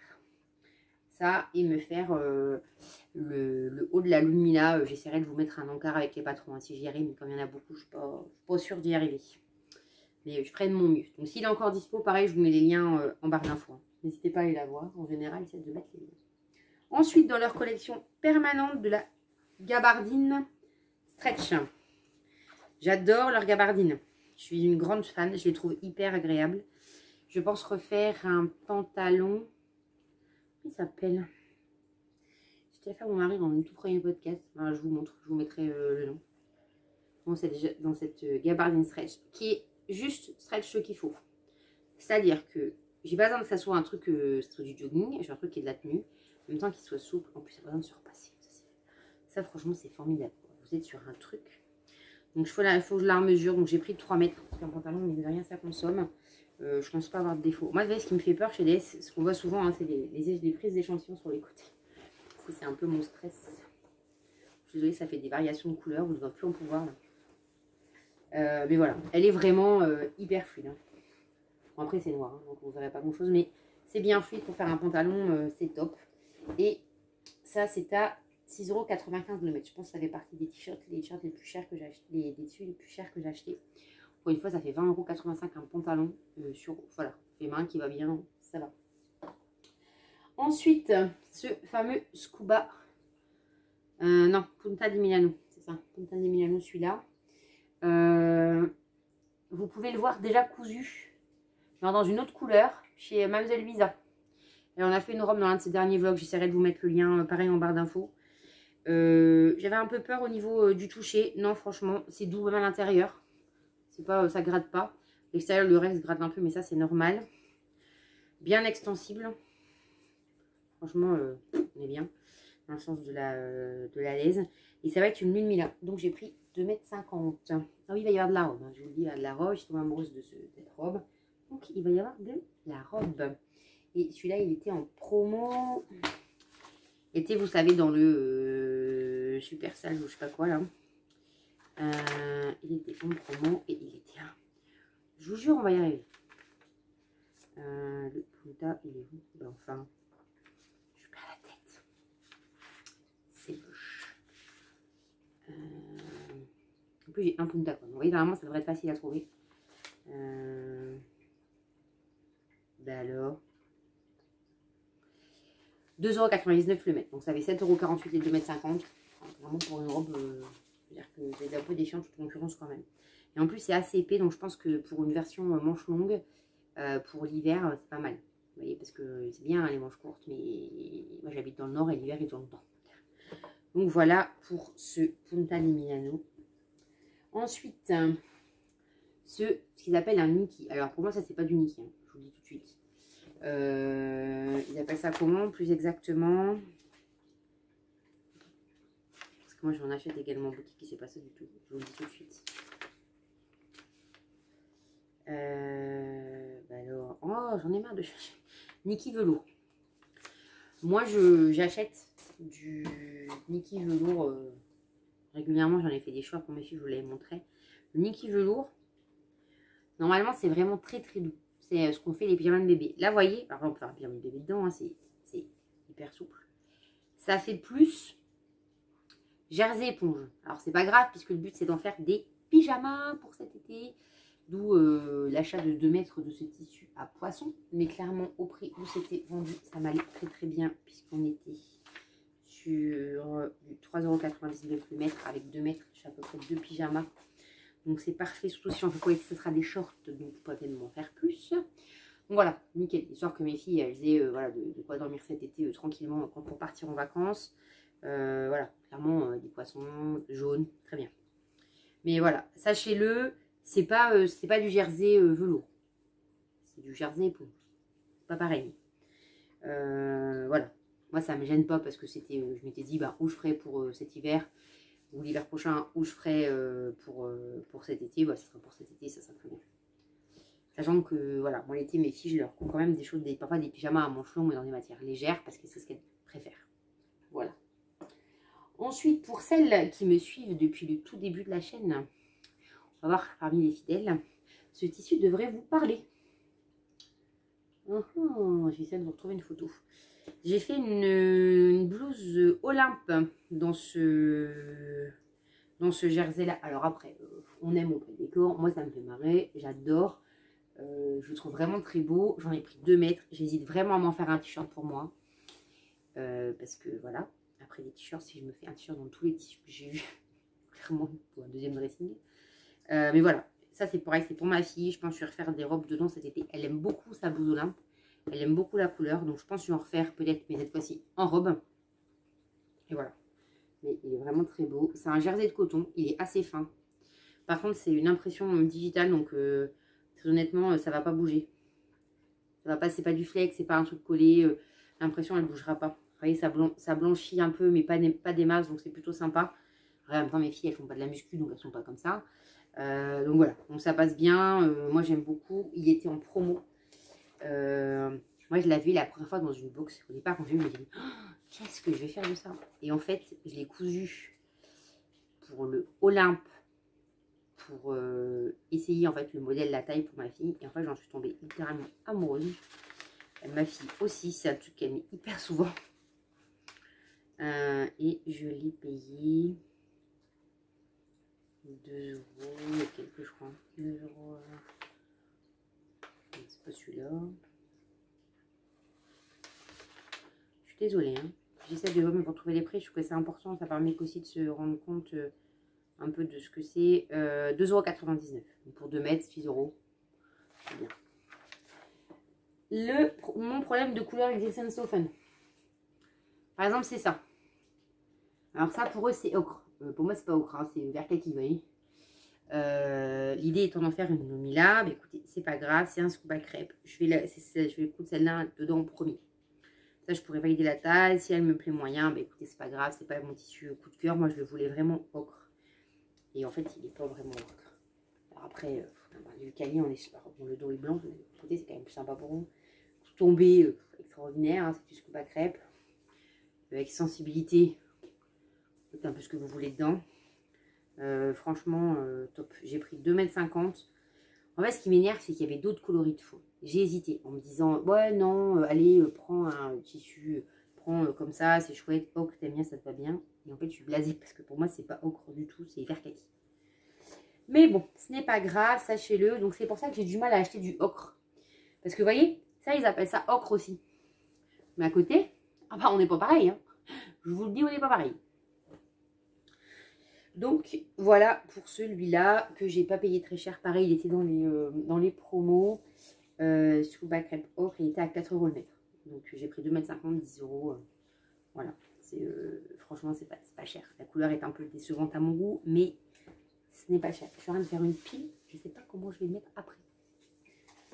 Ça, et me faire euh, le, le haut de la Lumina. Euh, J'essaierai de vous mettre un encart avec les patrons, hein, si j'y arrive, mais comme il y en a beaucoup, je ne suis pas, pas sûre d'y arriver. Mais je ferai de mon mieux. Donc s'il est encore dispo, pareil, je vous mets les liens euh, en barre d'infos. Hein. N'hésitez pas à aller la voir. En général, ils essaient de mettre les liens. Ensuite, dans leur collection permanente de la gabardine stretch. J'adore leur gabardine. Je suis une grande fan. Je les trouve hyper agréables. Je pense refaire un pantalon. Comment il s'appelle? J'étais à faire mon mari dans le tout premier podcast. Enfin, je vous montre. Je vous mettrai euh, le nom. Dans cette, dans cette gabardine stretch. Qui est juste stretch ce qu'il faut. C'est-à-dire que j'ai pas besoin que ça soit un truc, euh, soit du jogging. J'ai un truc qui est de la tenue. En même temps qu'il soit souple, en plus il n'y a pas besoin de se repasser. Ça, ça franchement c'est formidable. Vous êtes sur un truc. Donc il faut, la, faut que je la mesure. Donc j'ai pris trois mètres. Parce qu'un pantalon, mais de rien ça consomme. Euh, je pense pas avoir de défaut. Moi, vous voyez, ce qui me fait peur chez D S, ce qu'on voit souvent, hein, c'est les, les, les prises d'échantillons sur les côtés. C'est un peu mon stress. Je suis désolée, ça fait des variations de couleurs. Vous ne devez plus en pouvoir. Là. Euh, mais voilà, elle est vraiment euh, hyper fluide. Hein. Bon, après c'est noir, hein, donc vous verrez pas grand chose. Mais c'est bien fluide pour faire un pantalon, euh, c'est top. Et ça, c'est à six euros quatre-vingt-quinze le mètre. Je pense que ça fait partie des t-shirts, les t-shirts les plus chers que j'ai acheté, les, des tissus les plus chers que j'ai acheté. Pour une fois, ça fait vingt euros quatre-vingt-cinq un pantalon euh, sur, voilà, les mains qui va bien, ça va. Ensuite, ce fameux Scuba, euh, non, Punta di Milano, c'est ça, Punta di Milano, celui-là. Euh, vous pouvez le voir déjà cousu, dans une autre couleur, chez Mademoiselle Luisa. Et on a fait une robe dans l'un de ces derniers vlogs. J'essaierai de vous mettre le lien, euh, pareil, en barre d'infos. Euh, J'avais un peu peur au niveau euh, du toucher. Non, franchement, c'est doux même à l'intérieur. C'est pas, euh, ça gratte pas. L'extérieur, le reste gratte un peu, mais ça, c'est normal. Bien extensible. Franchement, euh, on est bien. Dans le sens de la, euh, de la laise. Et ça va être une lune mille. Donc, j'ai pris deux mètres cinquante. Ah oui, il va y avoir de la robe. Hein. Je vous le dis, il y a de la robe. Je suis tombée amoureuse de ce, cette robe. Donc, il va y avoir de la robe. Et celui-là, il était en promo. Il était, vous savez, dans le euh, Super Sale ou je sais pas quoi, là. Euh, il était en promo et il était là. Je vous jure, on va y arriver. Euh, le Punta, il est où? Ben, enfin, je perds la tête. C'est moche. Euh, en plus, j'ai un Punta, quoi. Vous voyez, normalement, ça devrait être facile à trouver. Euh, ben alors... deux euros quatre-vingt-dix-neuf le mètre. Donc ça fait sept euros quarante-huit et deux mètres cinquante. Enfin, vraiment pour une robe, euh, je veux dire que c'est un peu défiant toute concurrence quand même. Et en plus c'est assez épais, donc je pense que pour une version manche longue, euh, pour l'hiver, c'est pas mal. Vous voyez, parce que c'est bien hein, les manches courtes, mais moi j'habite dans le nord et l'hiver il dure longtemps. Donc voilà pour ce Punta di Milano. Ensuite, ce, ce qu'ils appellent un Niki. Alors pour moi ça c'est pas du Niki, hein, je vous le dis tout de suite. Euh, ils appellent ça comment plus exactement? Parce que moi j'en achète également en boutique et c'est pas ça du tout. Je vous le dis tout de suite. Euh, bah alors, oh j'en ai marre de chercher. Niki velours. Moi j'achète du Niki velours euh, régulièrement. J'en ai fait des choix pour mes filles, je vous l'avais montré. Le Niki velours, normalement c'est vraiment très très doux. C'est ce qu'on fait les pyjamas de bébé. Là, vous voyez, alors on peut faire un pyjama de bébé dedans, hein, c'est hyper souple. Ça fait plus jersey éponge. Alors, c'est pas grave, puisque le but, c'est d'en faire des pyjamas pour cet été. D'où euh, l'achat de deux mètres de ce tissu à poisson. Mais clairement, au prix où c'était vendu, ça m'allait très très bien, puisqu'on était sur euh, du trois euros quatre-vingt-dix-neuf le mètre, avec deux mètres, j'ai à peu près deux pyjamas. Donc, c'est parfait, surtout si on veut que ce sera des shorts, donc pas tellement faire plus. Donc voilà, nickel. Histoire que mes filles, elles aient euh, voilà, de, de quoi dormir cet été euh, tranquillement quand pour partir en vacances. Euh, voilà, clairement, euh, des poissons jaunes, très bien. Mais voilà, sachez-le, c'est pas, euh, c'est pas du jersey euh, velours. C'est du jersey éponge. Pas pareil. Euh, voilà. Moi, ça me gêne pas parce que c'était, euh, je m'étais dit, bah, où je ferai pour euh, cet hiver ou l'hiver prochain, où je ferai euh, pour, euh, pour cet été. Bah, ça sera pour cet été, ça sera très bien. Sachant que, voilà, moi l'été, mes filles, je leur coupe quand même des choses, des, parfois des pyjamas à manches longues, mais dans des matières légères, parce que c'est ce qu'elles préfèrent. Voilà. Ensuite, pour celles qui me suivent depuis le tout début de la chaîne, on va voir parmi les fidèles, ce tissu devrait vous parler. Uh -huh, j'essaie de vous retrouver une photo. J'ai fait une, une blouse Olympe dans ce, dans ce jersey-là. Alors après, on aime, on peut le décor. Moi, ça me fait marrer, j'adore. Euh, je le trouve vraiment très beau. J'en ai pris deux mètres. J'hésite vraiment à m'en faire un t-shirt pour moi. Euh, parce que voilà. Après les t-shirts, si je me fais un t-shirt dans tous les tissus que j'ai eu, clairement pour un deuxième dressing. Euh, mais voilà. Ça, c'est pareil. C'est pour ma fille. Je pense que je vais refaire des robes dedans cet été. Elle aime beaucoup sa blouse Olympe. Elle aime beaucoup la couleur. Donc, je pense que je vais en refaire peut-être, mais cette fois-ci en robe. Et voilà. Mais il est vraiment très beau. C'est un jersey de coton. Il est assez fin. Par contre, c'est une impression digitale. Donc, euh, très honnêtement, ça va pas bouger. Ça va pas, c'est pas du flex, c'est pas un truc collé. Euh, L'impression, elle bougera pas. Vous voyez, ça, blanc, ça blanchit un peu, mais pas des, pas des masses, donc c'est plutôt sympa. En même temps, mes filles, elles font pas de la muscu, donc elles sont pas comme ça. Euh, donc voilà, donc ça passe bien. Euh, moi, j'aime beaucoup. Il était en promo. Euh, moi, je l'avais la première fois dans une box. Au départ, quand j'ai vu, je me dis, oh, qu'est-ce que je vais faire de ça? Et en fait, je l'ai cousu pour le Olympe. Pour euh, essayer en fait le modèle, la taille pour ma fille. Et en fait, j'en suis tombée littéralement amoureuse. Ma fille aussi, c'est un truc qu'elle met hyper souvent. Euh, et je l'ai payé deux euros et quelques, je crois. deux euros. C'est pas celui-là. Je suis désolée. Hein. J'essaie de me retrouver les prix. Je trouve que c'est important. Ça permet aussi de se rendre compte euh, un peu de ce que c'est. Euh, deux euros quatre-vingt-dix-neuf. Pour deux mètres, six euros. C'est bien. Le, mon problème de couleur avec Grisen Stoffen. Par exemple, c'est ça. Alors ça, pour eux, c'est ocre. Euh, pour moi, c'est pas ocre, hein, c'est vert kaki, vous voyez. Euh, L'idée étant d'en faire une nomila. Mais écoutez, c'est pas grave, c'est un scoop à crêpes. Je vais, la, je vais coudre celle-là dedans en premier. Ça, je pourrais valider la taille. Si elle me plaît moyen, bah, écoutez, c'est pas grave, c'est pas mon tissu coup de cœur. Moi, je le voulais vraiment ocre. Et en fait, il n'est pas vraiment ocre. Alors après, euh, du cali, on est bon, le dos est blanc. Mais écoutez, c'est quand même plus sympa pour vous. Tombé euh, extraordinaire, hein, c'est du scoop à crêpes. Avec sensibilité. C'est un peu ce que vous voulez dedans. Euh, franchement, euh, top. J'ai pris deux mètres cinquante. En fait, ce qui m'énerve, c'est qu'il y avait d'autres coloris de faux. J'ai hésité en me disant, ouais, non, euh, allez, euh, prends un tissu, euh, prends euh, comme ça, c'est chouette. Ocre, t'aimes bien, ça te va bien. Et en fait, je suis blasée parce que pour moi, c'est pas ocre du tout, c'est vert kaki. Mais bon, ce n'est pas grave, sachez-le. Donc, c'est pour ça que j'ai du mal à acheter du ocre. Parce que, vous voyez, ça, ils appellent ça ocre aussi. Mais à côté, ah bah, on n'est pas pareil. Hein. Je vous le dis, on n'est pas pareil. Donc voilà pour celui-là que j'ai pas payé très cher. Pareil, il était dans les, euh, dans les promos. Euh, sous bas crêpe ocre, il était à quatre euros le mètre. Donc j'ai pris deux mètres cinquante, dix euros. Euh, voilà. Euh, franchement, c'est pas, pas cher. La couleur est un peu décevante à mon goût, mais ce n'est pas cher. Je suis en train de faire une pile. Je sais pas comment je vais le mettre après.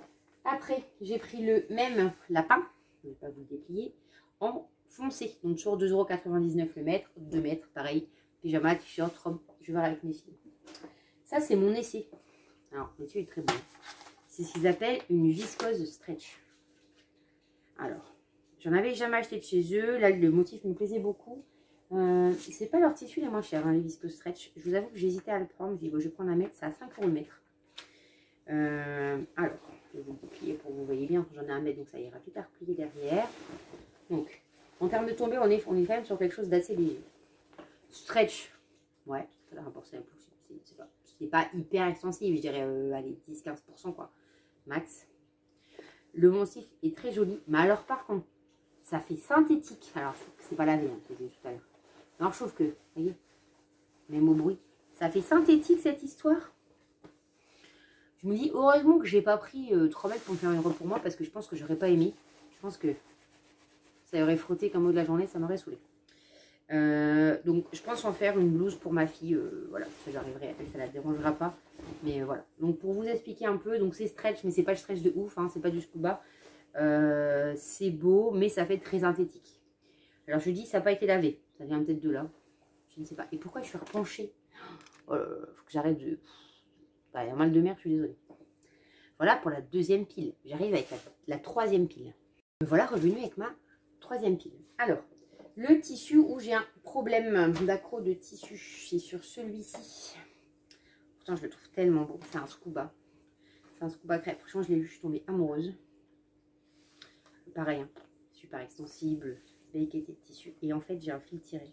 Après, j'ai pris le même lapin, je ne vais pas vous le déplier, en foncé. Donc sur deux euros quatre-vingt-dix-neuf le mètre, deux mètres, pareil. Pyjama, t-shirt, robe, je vais voir avec mes filles. Ça, c'est mon essai. Alors, le tissu est très beau. C'est ce qu'ils appellent une viscose stretch. Alors, j'en avais jamais acheté de chez eux. Là, le motif me plaisait beaucoup. Euh, c'est pas leur tissu les moins chers, hein, les viscose stretch. Je vous avoue que j'hésitais à le prendre. Je dis, bon, je vais prendre un mètre, c'est à cinq euros le mètre. Euh, alors, je vais vous le plier pour que vous voyez bien. J'en ai un mètre, donc ça ira tout à replier derrière. Donc, en termes de tombée, on est, on est quand même sur quelque chose d'assez léger. Stretch, ouais, ça rapporte un peu. C'est pas, pas hyper extensif, je dirais, euh, allez, dix à quinze pour cent quoi, max. Le motif est très joli, mais alors par contre, ça fait synthétique. Alors, c'est pas lavé, hein, que j'ai dit tout à l'heure. Alors, je trouve que, vous voyez, même au bruit, ça fait synthétique cette histoire. Je me dis, heureusement que j'ai pas pris euh, trois mètres pour me faire une robe pour moi, parce que je pense que j'aurais pas aimé. Je pense que ça aurait frotté comme au de la journée, ça m'aurait saoulé. Euh, donc je pense en faire une blouse pour ma fille, euh, voilà, ça j'arriverai, ça la dérangera pas, mais euh, voilà. Donc pour vous expliquer un peu, donc c'est stretch, mais c'est pas le stretch de ouf, hein, c'est pas du scuba, euh, c'est beau, mais ça fait très synthétique. Alors je dis, ça n'a pas été lavé, ça vient peut-être de là, je ne sais pas. Et pourquoi je suis repenchée? Oh là là, faut que j'arrête de... Bah, il y a mal de mer, je suis désolée. Voilà pour la deuxième pile, j'arrive avec la, la troisième pile. Me voilà revenue avec ma troisième pile. Alors, le tissu où j'ai un problème d'accro de tissu, c'est sur celui-ci. Pourtant, je le trouve tellement beau. C'est un scuba. C'est un scuba crêpe. Franchement, je l'ai vu, je suis tombée amoureuse. Pareil, hein, super extensible, baquetté de tissu. Et en fait, j'ai un fil tiré.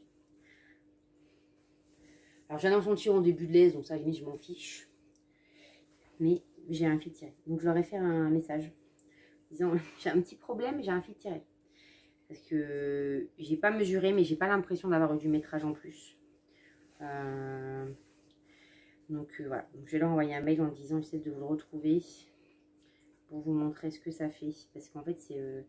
Alors, j'ai un échantillon en début de laisse, donc ça, limite, je m'en fiche. Mais j'ai un fil tiré. Donc, je leur ai fait un message disant j'ai un petit problème, j'ai un fil tiré. Parce que j'ai pas mesuré, mais j'ai pas l'impression d'avoir eu du métrage en plus. Euh, donc euh, voilà, donc, je vais leur envoyer un mail en disant j'essaie de vous le retrouver pour vous montrer ce que ça fait. Parce qu'en fait, c'est euh,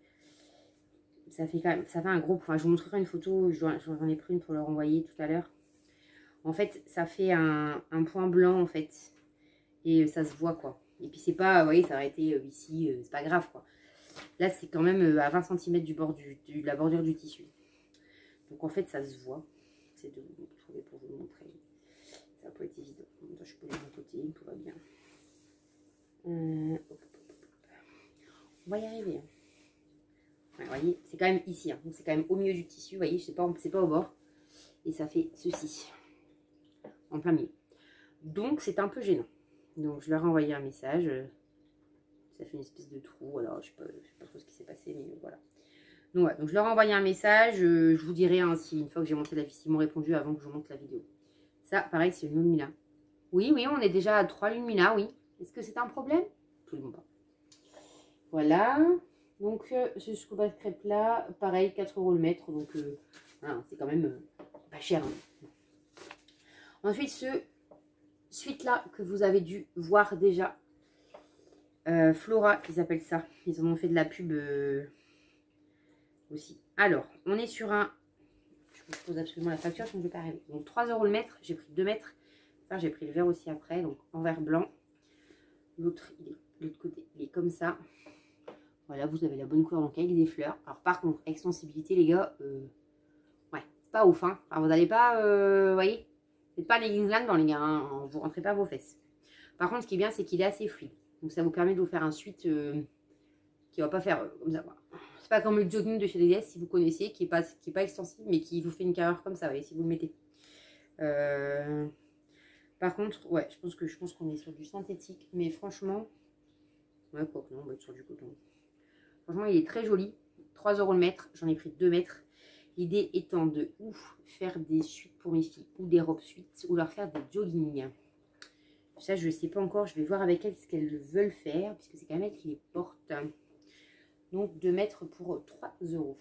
ça fait quand même, ça fait un gros point. Je vous montrerai une photo, j'en ai pris une pour leur envoyer tout à l'heure. En fait, ça fait un, un point blanc en fait, et ça se voit quoi. Et puis c'est pas, vous voyez, ça aurait été euh, ici, euh, c'est pas grave quoi. Là, c'est quand même à vingt centimètres du bord du, du, de la bordure du tissu. Donc, en fait, ça se voit. C'est de vous trouver pour vous le montrer. Ça peut être évident. Je peux de mon côté, tout va bien. Euh, hop, hop, hop. On va y arriver. Ouais, vous voyez, c'est quand même ici. Hein. Donc, c'est quand même au milieu du tissu. Vous voyez, c'est pas, pas au bord. Et ça fait ceci. En plein milieu. Donc, c'est un peu gênant. Donc, je leur ai envoyé un message. Ça fait une espèce de trou. Alors, je ne sais, sais pas trop ce qui s'est passé, mais voilà. Donc, ouais, donc, je leur ai envoyé un message. Euh, je vous dirai hein, si une fois que j'ai monté la vidéo, ils m'ont répondu avant que je monte la vidéo. Ça, pareil, c'est une lumina. Oui, oui, on est déjà à trois lumina, oui. Est-ce que c'est un problème? Absolument pas. Voilà. Donc, euh, ce scuba crêpe là, pareil, quatre euros le mètre. Donc, euh, voilà, c'est quand même euh, pas cher. Hein. Ensuite, ce suite là que vous avez dû voir déjà. Euh, Flora, ils appellent ça. Ils en ont fait de la pub euh, aussi. Alors, on est sur un... Je vous pose absolument la facture, sinon je ne vais pas arriver. Donc, trois euros le mètre. J'ai pris deux mètres. Enfin, j'ai pris le vert aussi après. Donc, en vert blanc. L'autre, il est de l'autre côté. Il est comme ça. Voilà, vous avez la bonne couleur, donc avec des fleurs. Alors, par contre, extensibilité, les gars. Euh, ouais, c'est pas ouf. Hein. Alors, vous n'allez pas... Euh, vous voyez, faites pas les leggings dans les gars. Hein, vous rentrez pas vos fesses. Par contre, ce qui est bien, c'est qu'il est assez fluide. Donc ça vous permet de vous faire un suite euh, qui va pas faire euh, comme ça. Voilà. C'est pas comme le jogging de chez D D S si vous connaissez, qui est pas, qui est pas extensible, mais qui vous fait une carrure comme ça, voyez, si vous le mettez. Euh, par contre, ouais, je pense que je pense qu'on est sur du synthétique, mais franchement, ouais, quoi que non, on va être sur du coton. Franchement, il est très joli. trois euros le mètre, j'en ai pris deux mètres. L'idée étant de ou faire des suites pour mes filles, ou des robes suites, ou leur faire des joggings. Ça, je ne sais pas encore. Je vais voir avec elles ce qu'elles veulent faire. Puisque c'est quand même elles qui les portent. Donc, deux mètres pour trois euros.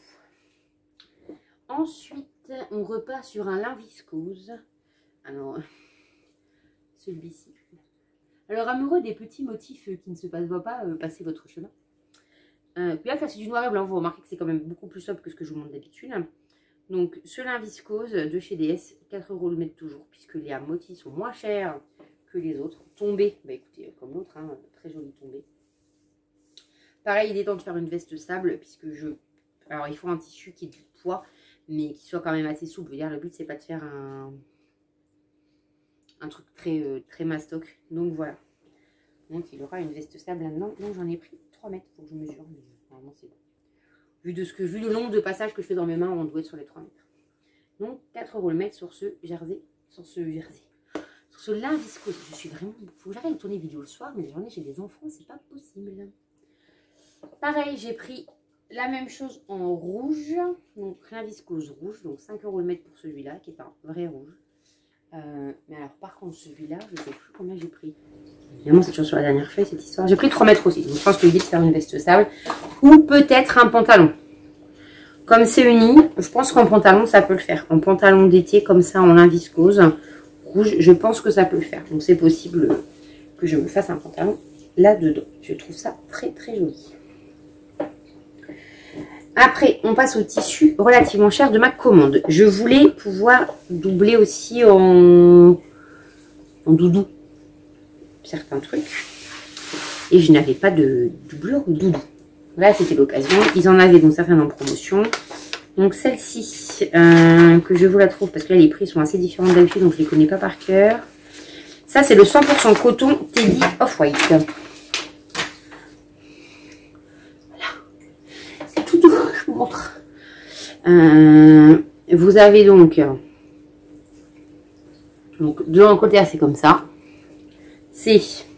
Ensuite, on repart sur un lin viscose. Alors, celui-ci. Alors, amoureux des petits motifs qui ne se voient pas, euh, passez votre chemin. Euh, puis là, c'est du noir et blanc. Vous remarquez que c'est quand même beaucoup plus sobre que ce que je vous montre d'habitude. Donc, ce lin viscose de chez D S, quatre euros le mètre toujours. Puisque les motifs sont moins chers que les autres. Tombé, bah écoutez, comme l'autre, hein, très joli tombé. Pareil, il est temps de faire une veste sable, puisque je... Alors, il faut un tissu qui ait du poids, mais qui soit quand même assez souple. Je veux dire, le but, c'est pas de faire un... un truc très, euh, très mastoc. Donc, voilà. Donc, il aura une veste stable là-dedans. Donc, j'en ai pris trois mètres. Il faut que je mesure, mais normalement, c'est bon. Vu, de ce que, vu le nombre de passages que je fais dans mes mains, on doit être sur les trois mètres. Donc, quatre euros le mètre sur ce jersey. Sur ce jersey. Sur ce lin viscose. Je suis vraiment... Il faut que j'arrête de tourner vidéo le soir, mais les journées, j'ai des enfants, c'est pas possible. Pareil, j'ai pris la même chose en rouge. Donc, lin viscose rouge. Donc, cinq euros le mètre pour celui-là, qui est un vrai rouge. Euh, mais alors, par contre, celui-là, je ne sais plus combien j'ai pris. Évidemment, c'est toujours sur la dernière feuille, cette histoire. J'ai pris trois mètres aussi. Donc, je pense que l'idée, c'est de faire une veste sable. Ou peut-être un pantalon. Comme c'est uni, je pense qu'en pantalon, ça peut le faire. En pantalon d'été, comme ça, en lin viscose rouge, je pense que ça peut le faire. Donc, c'est possible que je me fasse un pantalon là-dedans. Je trouve ça très, très joli. Après, on passe au tissu relativement cher de ma commande. Je voulais pouvoir doubler aussi en, en doudou certains trucs. Et je n'avais pas de doublure doudou. Là, c'était l'occasion. Ils en avaient donc certaines en promotion. Donc celle-ci, euh, que je vous la trouve, parce que là, les prix sont assez différents d'habitude, donc je ne les connais pas par cœur. Ça, c'est le cent pour cent coton Teddy Off-White. Je vous montre. Euh, vous avez donc, donc de l'autre côté, c'est comme ça. C'est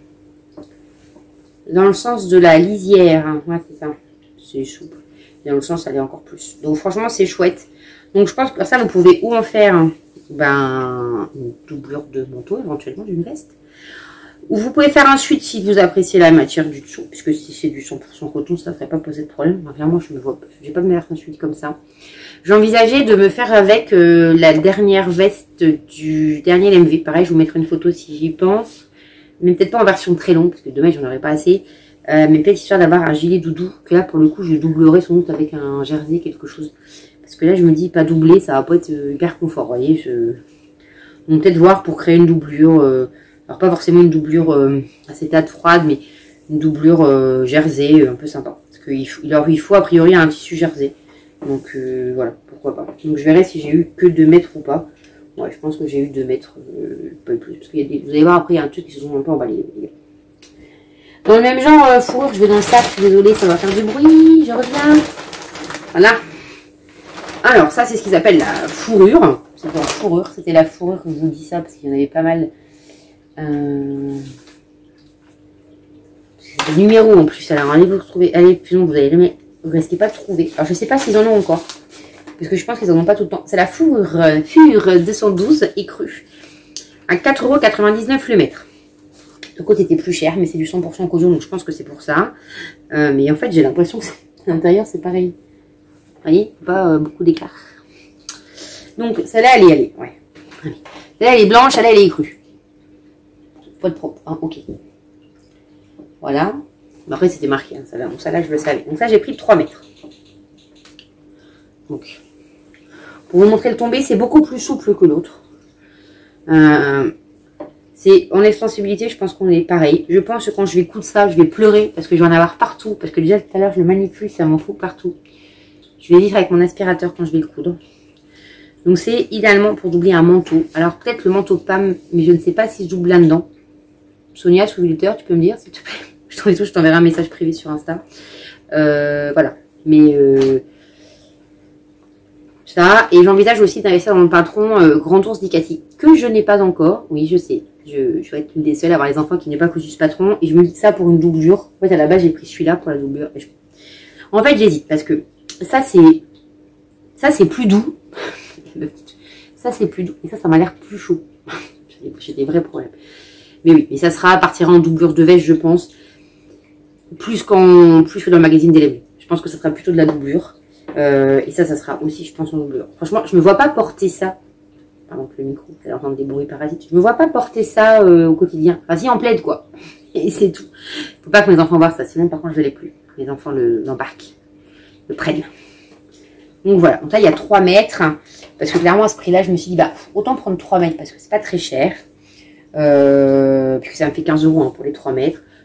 dans le sens de la lisière. Hein. Ouais, c'est ça. C'est souple. Et dans le sens, elle est encore plus. Donc, franchement, c'est chouette. Donc, je pense que ça, vous pouvez ou en faire ben, une doublure de manteau, éventuellement, d'une veste. Ou vous pouvez faire un sweat si vous appréciez la matière du dessous, puisque si c'est du cent pour cent coton, ça ne ferait pas poser de problème. Enfin, clairement, je ne me vois pas. Je vais pas me mettre un sweat comme ça. J'envisageais de me faire avec euh, la dernière veste du dernier L M V. Pareil, je vous mettrai une photo si j'y pense. Mais peut-être pas en version très longue, parce que demain, j'en aurais pas assez. Euh, mais peut-être histoire d'avoir un gilet doudou, que là, pour le coup, je doublerai sans doute avec un jersey, quelque chose. Parce que là, je me dis, pas doublé, ça va pas être euh, hyper confort, vous voyez. Je... Donc, peut-être voir pour créer une doublure... Euh... Alors, pas forcément une doublure euh, acétate froide, mais une doublure euh, jersey, euh, un peu sympa. Parce qu'il faut, il, il faut a priori un tissu jersey. Donc, euh, voilà, pourquoi pas. Donc, je verrai si j'ai eu que deux mètres ou pas. Ouais, je pense que j'ai eu deux mètres, euh, pas plus. Parce qu'il y a des, vous allez voir, après, il y a un truc qui se sont un peu emballés. Dans le même genre, euh, fourrure, je vais dans le sac. Je suis désolée, ça va faire du bruit. Je reviens. Voilà. Alors, ça, c'est ce qu'ils appellent la fourrure. C'est pour la fourrure. C'était la fourrure que je vous dis ça, parce qu'il y en avait pas mal. Euh... C'est des numéros en plus. Alors allez vous retrouver, allez plus long, vous allez jamais, vous risquez pas de trouver. Alors je sais pas s'ils en ont encore, parce que je pense qu'ils en ont pas tout le temps. C'est la fourrure Fur deux cent douze écrue à quatre euros quatre-vingt-dix-neuf le mètre. Le côté était plus cher, mais c'est du cent pour cent coton, donc je pense que c'est pour ça. Euh, mais en fait j'ai l'impression que à l'intérieur c'est pareil. Vous voyez, pas euh, beaucoup d'écart. Donc celle-là elle est, elle est, ouais. Celle-là elle est blanche, celle-là elle est écrue. Pas de propre, hein, ok. Voilà. Après, c'était marqué, hein, ça là. Donc, ça là, je le savais. Donc, ça, j'ai pris le trois mètres. Donc, pour vous montrer le tombé, c'est beaucoup plus souple que l'autre. Euh, c'est en extensibilité, je pense qu'on est pareil. Je pense que quand je vais coudre ça, je vais pleurer parce que je vais en avoir partout. Parce que déjà, tout à l'heure, je le manipule, ça m'en fout partout. Je vais vivre avec mon aspirateur quand je vais le coudre. Donc, c'est idéalement pour doubler un manteau. Alors, peut-être le manteau P A M, mais je ne sais pas si je double là-dedans. Sonia, sous Twitter, tu peux me dire, s'il te plaît. Je trouve tout, je t'enverrai un message privé sur Insta. Euh, voilà. Mais euh, ça. Et j'envisage aussi d'investir dans le patron euh, Grand Ours Ducati, que je n'ai pas encore. Oui, je sais. Je, je vais être une des seules à avoir les enfants qui n'aient pas cousu ce patron. Et je me dis ça pour une doublure. En fait, à la base, j'ai pris celui-là pour la doublure. Et je... En fait, j'hésite parce que ça, c'est ça c'est plus doux. Ça, c'est plus doux. Et ça, ça m'a l'air plus chaud. J'ai des vrais problèmes. Mais oui, mais ça sera partira en doublure de veste, je pense. Plus, qu'en, plus que dans le magazine d'Hélène. Je pense que ça sera plutôt de la doublure. Euh, et ça, ça sera aussi, je pense, en doublure. Franchement, je me vois pas porter ça. Pardon, que le micro, vous allez entendre des bruits parasites. Je me vois pas porter ça euh, au quotidien. Enfin, si, en plaid, quoi. Et c'est tout. Faut pas que mes enfants voient ça. Sinon, par contre, je l'ai plus. Les enfants l'embarquent. Le, le prennent. Donc voilà. Donc là, il y a trois mètres. Parce que clairement, à ce prix-là, je me suis dit, bah, autant prendre trois mètres parce que c'est pas très cher. Euh, puisque ça me fait quinze euros hein, pour les trois mètres.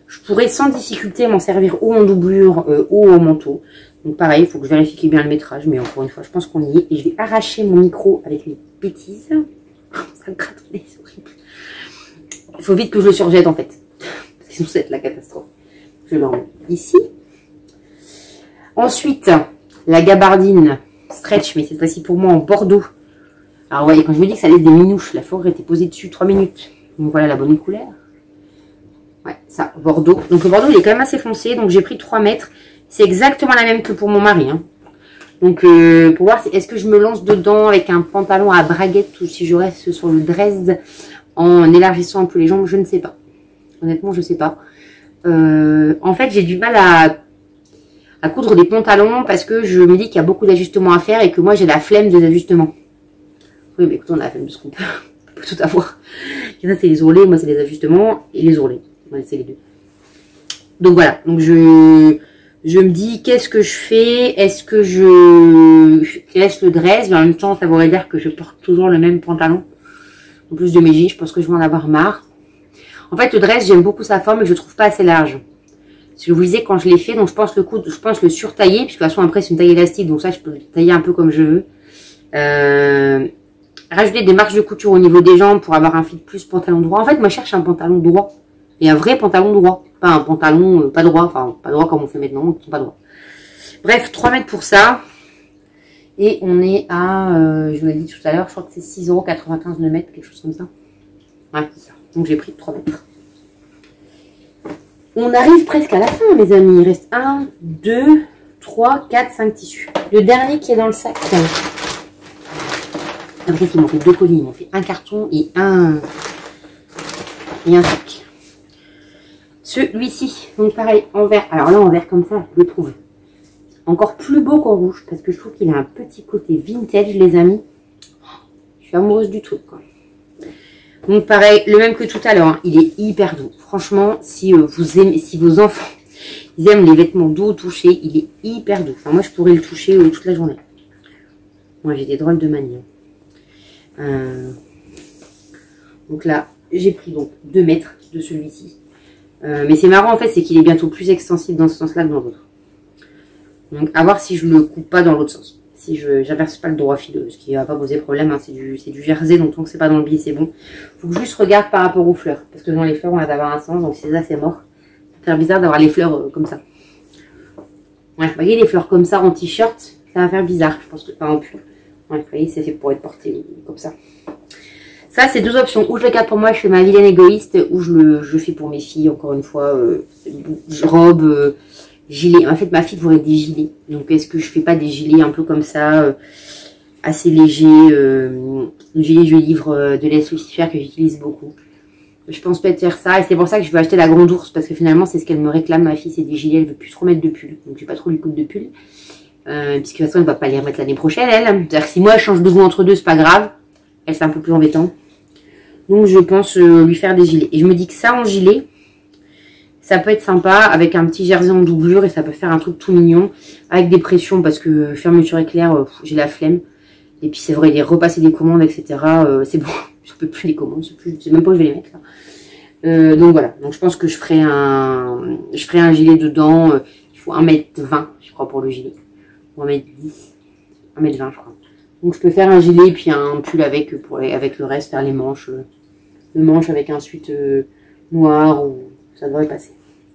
Je pourrais sans difficulté m'en servir ou en doublure euh, ou en manteau. Donc pareil, il faut que je vérifie bien le métrage. Mais encore une fois, je pense qu'on y est. Et je vais arracher mon micro avec les bêtises. Ça me gratte le nez, c'est horrible. Il faut vite que je le surjette en fait. Sinon ça va être la catastrophe. Je l'emmène ici. Ensuite, la gabardine stretch, mais cette fois-ci pour moi en bordeaux. Alors vous voyez, quand je vous dis que ça laisse des minouches, la forêt était posée dessus trois minutes. Donc voilà la bonne couleur. Ouais, ça, bordeaux. Donc le bordeaux, il est quand même assez foncé. Donc j'ai pris trois mètres. C'est exactement la même que pour mon mari. Hein. Donc euh, pour voir, est-ce que je me lance dedans avec un pantalon à braguette ou si je reste sur le dress en élargissant un peu les jambes, je ne sais pas. Honnêtement, je ne sais pas. Euh, en fait, j'ai du mal à, à coudre des pantalons parce que je me dis qu'il y a beaucoup d'ajustements à faire et que moi, j'ai la flemme des ajustements. Oui, mais écoute, on a la flemme de ce qu'on peut, on peut tout avoir. Il y en a, c'est les ourlets, moi, c'est les ajustements et les ourlets. On va laisser les deux. Donc voilà, donc je, je me dis, qu'est-ce que je fais? Est-ce que je laisse le dress? Mais en même temps, ça voudrait dire que je porte toujours le même pantalon. En plus de mes jeans, je pense que je vais en avoir marre. En fait, le dress, j'aime beaucoup sa forme, mais je ne trouve pas assez large. Si je vous disais, quand je l'ai fait, donc je pense le coup, je pense le surtailler, puisque de toute façon, après, c'est une taille élastique, donc ça, je peux le tailler un peu comme je veux. Euh, rajouter des marges de couture au niveau des jambes pour avoir un fit plus pantalon droit. En fait, moi, je cherche un pantalon droit. Et un vrai pantalon droit. Pas un pantalon euh, pas droit, enfin, pas droit comme on fait maintenant, ils sont pas droits. Bref, trois mètres pour ça. Et on est à, euh, je vous l'ai dit tout à l'heure, je crois que c'est six euros quatre-vingt-quinze le mètre, quelque chose comme ça. Ouais, c'est ça. Donc j'ai pris trois mètres. On arrive presque à la fin, mes amis. Il reste un, deux, trois, quatre, cinq tissus. Le dernier qui est dans le sac. Après, ils m'ont fait deux colis. Ils m'ont fait un carton et un, et un sac. Celui-ci, donc pareil, en vert. Alors là, en vert comme ça, je le trouve encore plus beau qu'en rouge. Parce que je trouve qu'il a un petit côté vintage, les amis. Je suis amoureuse du truc, quoi. Donc pareil, le même que tout à l'heure, hein, il est hyper doux. Franchement, si euh, vous aimez, si vos enfants ils aiment les vêtements doux touchés, il est hyper doux. Enfin, moi, je pourrais le toucher euh, toute la journée. Moi, j'ai des drôles de manies. Euh... Donc là, j'ai pris donc deux mètres de celui-ci. Euh, mais c'est marrant en fait, c'est qu'il est bientôt plus extensible dans ce sens-là que dans l'autre. Donc à voir si je le coupe pas dans l'autre sens. Si je n'inverse pas le droit fileux, ce qui va pas poser problème, hein, c'est du, du jersey, donc tant que c'est pas dans le biais, c'est bon. Faut que je juste regarde par rapport aux fleurs, parce que dans les fleurs on va avoir un sens, donc si c'est ça c'est mort. Ça va faire bizarre d'avoir les fleurs euh, comme ça. Ouais, vous voyez les fleurs comme ça en t-shirt, ça va faire bizarre, je pense que pas en pull. Ouais, vous voyez, c'est fait pour être porté comme ça. Ça, c'est deux options. Ou je le garde pour moi, je fais ma vilaine égoïste, ou je le, je le fais pour mes filles, encore une fois, euh, robe, euh, gilet. En fait, ma fille voudrait des gilets. Donc, est-ce que je fais pas des gilets un peu comme ça, euh, assez légers, euh, le gilet je livre euh, de l'Est Lucifer que j'utilise beaucoup. Je pense peut-être faire ça, et c'est pour ça que je veux acheter la grande ours, parce que finalement, c'est ce qu'elle me réclame, ma fille, c'est des gilets, elle veut plus trop mettre de pull. Donc, je vais pas trop lui coudre de pull. Euh, puisque de toute façon, elle va pas les remettre l'année prochaine, elle. C'est-à-dire que si moi, je change de goût entre deux, c'est pas grave. Elle, c'est un peu plus embêtant. Donc, je pense euh, lui faire des gilets. Et je me dis que ça, en gilet, ça peut être sympa avec un petit jersey en doublure et ça peut faire un truc tout mignon. Avec des pressions parce que fermeture éclair, euh, j'ai la flemme. Et puis, c'est vrai, les repasser des commandes, et cetera. Euh, c'est bon, je peux plus les commandes. Je sais même pas où je vais les mettre, là. Euh, donc, voilà. Donc, je pense que je ferai un, je ferai un gilet dedans. Euh, il faut un mètre vingt, je crois, pour le gilet. Ou un mètre dix. un mètre vingt, je crois. Donc, je peux faire un gilet et puis un pull avec, pour les, avec le reste, faire les manches. Euh, le manche avec un suite euh, noir, ou ça devrait passer.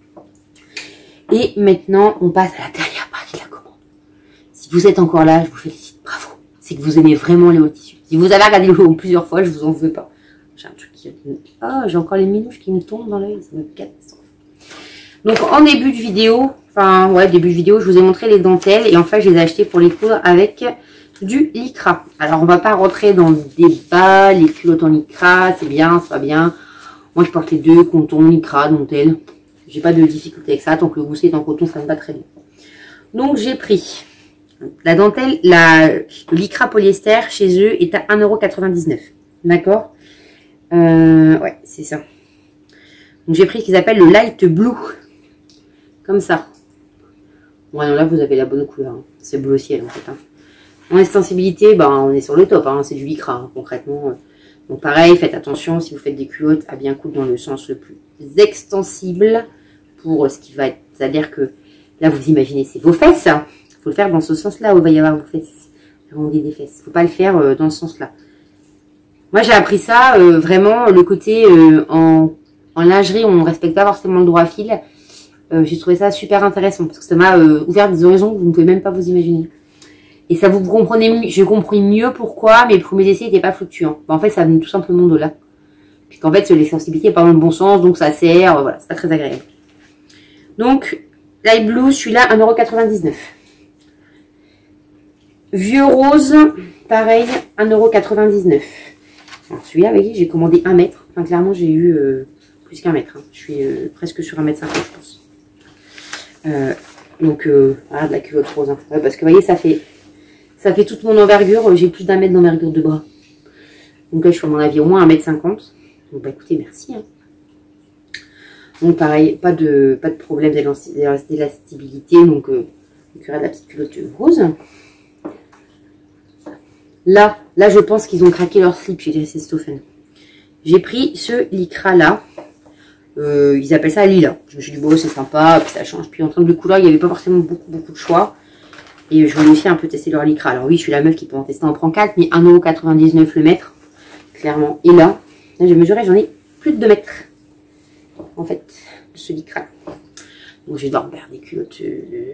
Et maintenant, on passe à la dernière partie de la commande. Si vous êtes encore là, je vous félicite, bravo. C'est que vous aimez vraiment les hauts tissus. Si vous avez regardé le vidéo plusieurs fois, je vous en veux pas. J'ai un truc qui... Ah, j'ai encore les minouches qui me tombent dans l'œil, c'est une catastrophe. Donc, en début de vidéo, enfin, ouais, début de vidéo, je vous ai montré les dentelles. Et en fait, je les ai achetées pour les coudre avec du lycra. Alors, on va pas rentrer dans le débat. Les culottes en lycra, c'est bien, c'est pas bien. Moi, je porte les deux, coton, lycra, dentelle. J'ai pas de difficulté avec ça. Tant que le gousset est en coton, ça me va très bien. Donc, j'ai pris la dentelle, la, le lycra polyester chez eux est à un euro quatre-vingt-dix-neuf. D'accord, euh, ouais, c'est ça. Donc, j'ai pris ce qu'ils appellent le light blue. Comme ça. Bon, non, là, vous avez la bonne couleur. Hein. C'est bleu ciel, en fait. Hein. En extensibilité, ben, on est sur le top. Hein. C'est du lycra, hein, concrètement. Donc, pareil, faites attention si vous faites des culottes à bien coudre dans le sens le plus extensible pour ce qui va être, c'est-à-dire que là vous imaginez c'est vos fesses, il faut le faire dans ce sens-là où il va y avoir vos fesses, l'arrondi des fesses, il ne faut pas le faire euh, dans ce sens-là. Moi j'ai appris ça, euh, vraiment le côté euh, en, en lingerie, on ne respecte pas forcément le droit fil. Euh, j'ai trouvé ça super intéressant parce que ça m'a euh, ouvert des horizons que vous ne pouvez même pas vous imaginer. Et ça vous comprenez, je compris mieux pourquoi mes premiers essais n'étaient pas fluctuants. Ben, en fait, ça venait tout simplement de là. Puisqu'en fait, les sensibilités pas dans le bon sens, donc ça sert, voilà, c'est pas très agréable. Donc, Light Blue, celui-là, un euro quatre-vingt-dix-neuf. Vieux Rose, pareil, un euro quatre-vingt-dix-neuf. Alors celui-là, vous voyez, j'ai commandé un mètre. Enfin, clairement, j'ai eu euh, plus qu'un mètre. Hein. Je suis euh, presque sur un mètre cinquante, je pense. Euh, donc, euh, ah, de la culotte rose. Hein. Ouais, parce que vous voyez, ça fait, ça fait toute mon envergure. J'ai plus d'un mètre d'envergure de bras. Donc là, je suis à mon avis au moins un mètre cinquante. Donc, bah écoutez, merci. Hein. Donc, pareil, pas de, pas de problème d'élastabilité. Donc, euh, il y aura de la petite culotte rose. Là, là, je pense qu'ils ont craqué leur slip chez Dress and Stophen. J'ai pris ce lycra là. Euh, ils appellent ça lila. Je me suis dit, bon, c'est sympa, puis ça change. Puis en termes de couleur, il n'y avait pas forcément beaucoup, beaucoup de choix. Et je voulais aussi un peu tester leur lycra. Alors oui, je suis la meuf qui peut en tester en prend quatre, mais un euro quatre-vingt-dix-neuf le mètre. Clairement. Et là, là j'ai mesuré, j'en ai plus de deux mètres. En fait, de ce lycra. Donc je vais devoir faire des culottes. Euh,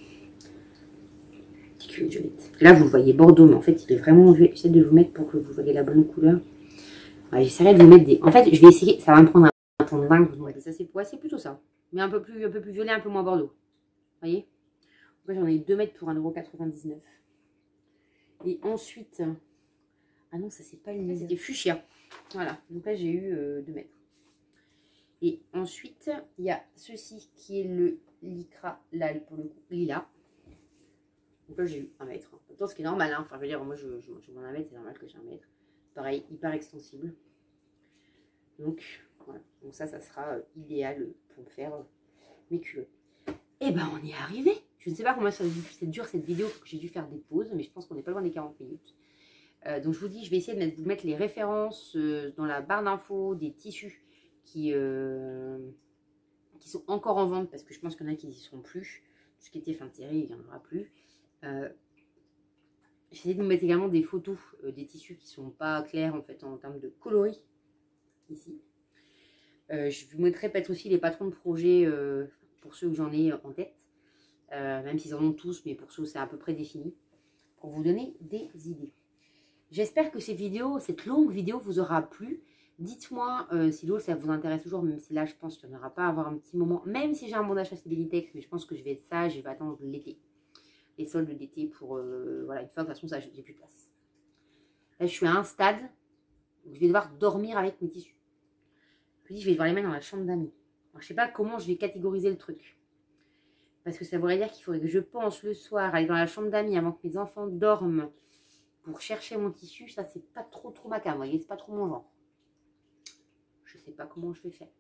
des culottes violettes. Là, vous le voyez Bordeaux, mais en fait, il est vraiment. Je vais essayer de vous mettre pour que vous voyez la bonne couleur. Ouais, j'essaierai de vous mettre des. En fait, je vais essayer, ça va me prendre un. Dingue, ça c'est ouais, plutôt ça, mais un peu plus un peu plus violet, un peu moins bordeaux, vous voyez. J'en ai deux mètres pour un euro quatre-vingt-dix-neuf. Et ensuite, ah non, ça c'est pas le c'était fuchsia, voilà. Donc là j'ai eu euh, deux mètres. Et ensuite il y a ceci qui est le lycra là pour le coup lila. Donc là j'ai eu un mètre, pourtant ce qui est normal, hein. Enfin je veux dire, moi je, je, je m'en un mètre, c'est normal que j'ai un mètre. Pareil, hyper extensible. Donc voilà, donc ça, ça sera euh, idéal pour faire euh, mes culottes. Et ben on est arrivé. Je ne sais pas combien ça dure cette vidéo, que j'ai dû faire des pauses, mais je pense qu'on n'est pas loin des quarante minutes. Euh, donc je vous dis, je vais essayer de mettre, vous mettre les références euh, dans la barre d'infos des tissus qui, euh, qui sont encore en vente, parce que je pense qu'il y en a qui n'y seront plus. Tout ce qui était fin de série, il n'y en aura plus. Euh, J'essaie de vous mettre également des photos euh, des tissus qui ne sont pas clairs en fait en termes de coloris. Ici. Euh, je vous mettrai peut-être aussi les patrons de projet euh, pour ceux que j'en ai en tête. Euh, même s'ils en ont tous, mais pour ceux c'est à peu près défini. Pour vous donner des idées. J'espère que ces vidéos, cette longue vidéo vous aura plu. Dites-moi euh, si l'eau ça vous intéresse toujours, même si là je pense qu'il n'y en aura pas à avoir un petit moment. Même si j'ai un bon d'achat chez Belitex, mais je pense que je vais être sage, je vais attendre l'été. Les soldes d'été pour... Euh, voilà, une fois de toute façon ça j'ai plus de place. Là je suis à un stade où je vais devoir dormir avec mes tissus. Je me dis, je vais devoir les mettre dans la chambre d'amis. Alors, je sais pas comment je vais catégoriser le truc. Parce que ça voudrait dire qu'il faudrait que je pense le soir, aller dans la chambre d'amis avant que mes enfants dorment pour chercher mon tissu. Ça, c'est pas trop, trop ma cam, vous voyez, c'est pas trop mon genre. Je sais pas comment je vais faire.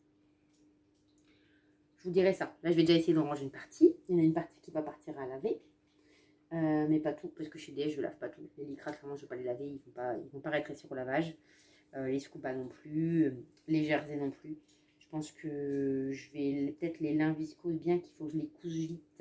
Je vous dirai ça. Là, je vais déjà essayer de ranger une partie. Il y en a une partie qui va partir à laver. Euh, mais pas tout, parce que chez D S, je ne lave pas tout. Les lycras, clairement, je ne vais pas les laver. Ils ne vont pas, ils vont pas rétrécir au lavage. Euh, les scoopas non plus, les jerseys non plus. Je pense que je vais peut-être les lins viscoses, bien qu'il faut que je les couse vite.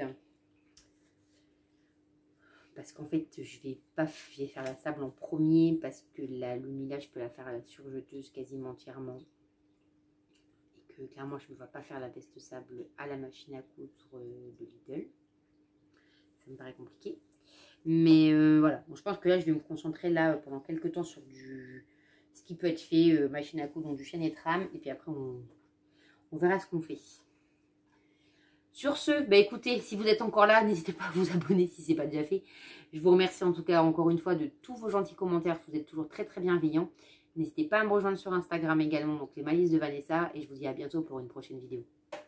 Parce qu'en fait, je vais pas je vais faire la sable en premier, parce que la lumina, je peux la faire à la surjeteuse quasiment entièrement. Et que clairement, je ne vais pas faire la veste sable à la machine à coudre de Lidl. Ça me paraît compliqué. Mais euh, voilà, bon, je pense que là, je vais me concentrer là pendant quelques temps sur du... ce qui peut être fait, euh, machine à coudre, donc du chaîne et trame, et puis après on, on verra ce qu'on fait. Sur ce, bah écoutez, si vous êtes encore là, n'hésitez pas à vous abonner si ce n'est pas déjà fait. Je vous remercie en tout cas encore une fois de tous vos gentils commentaires, vous êtes toujours très très bienveillants. N'hésitez pas à me rejoindre sur Instagram également, donc les malices de Vanessa, et je vous dis à bientôt pour une prochaine vidéo.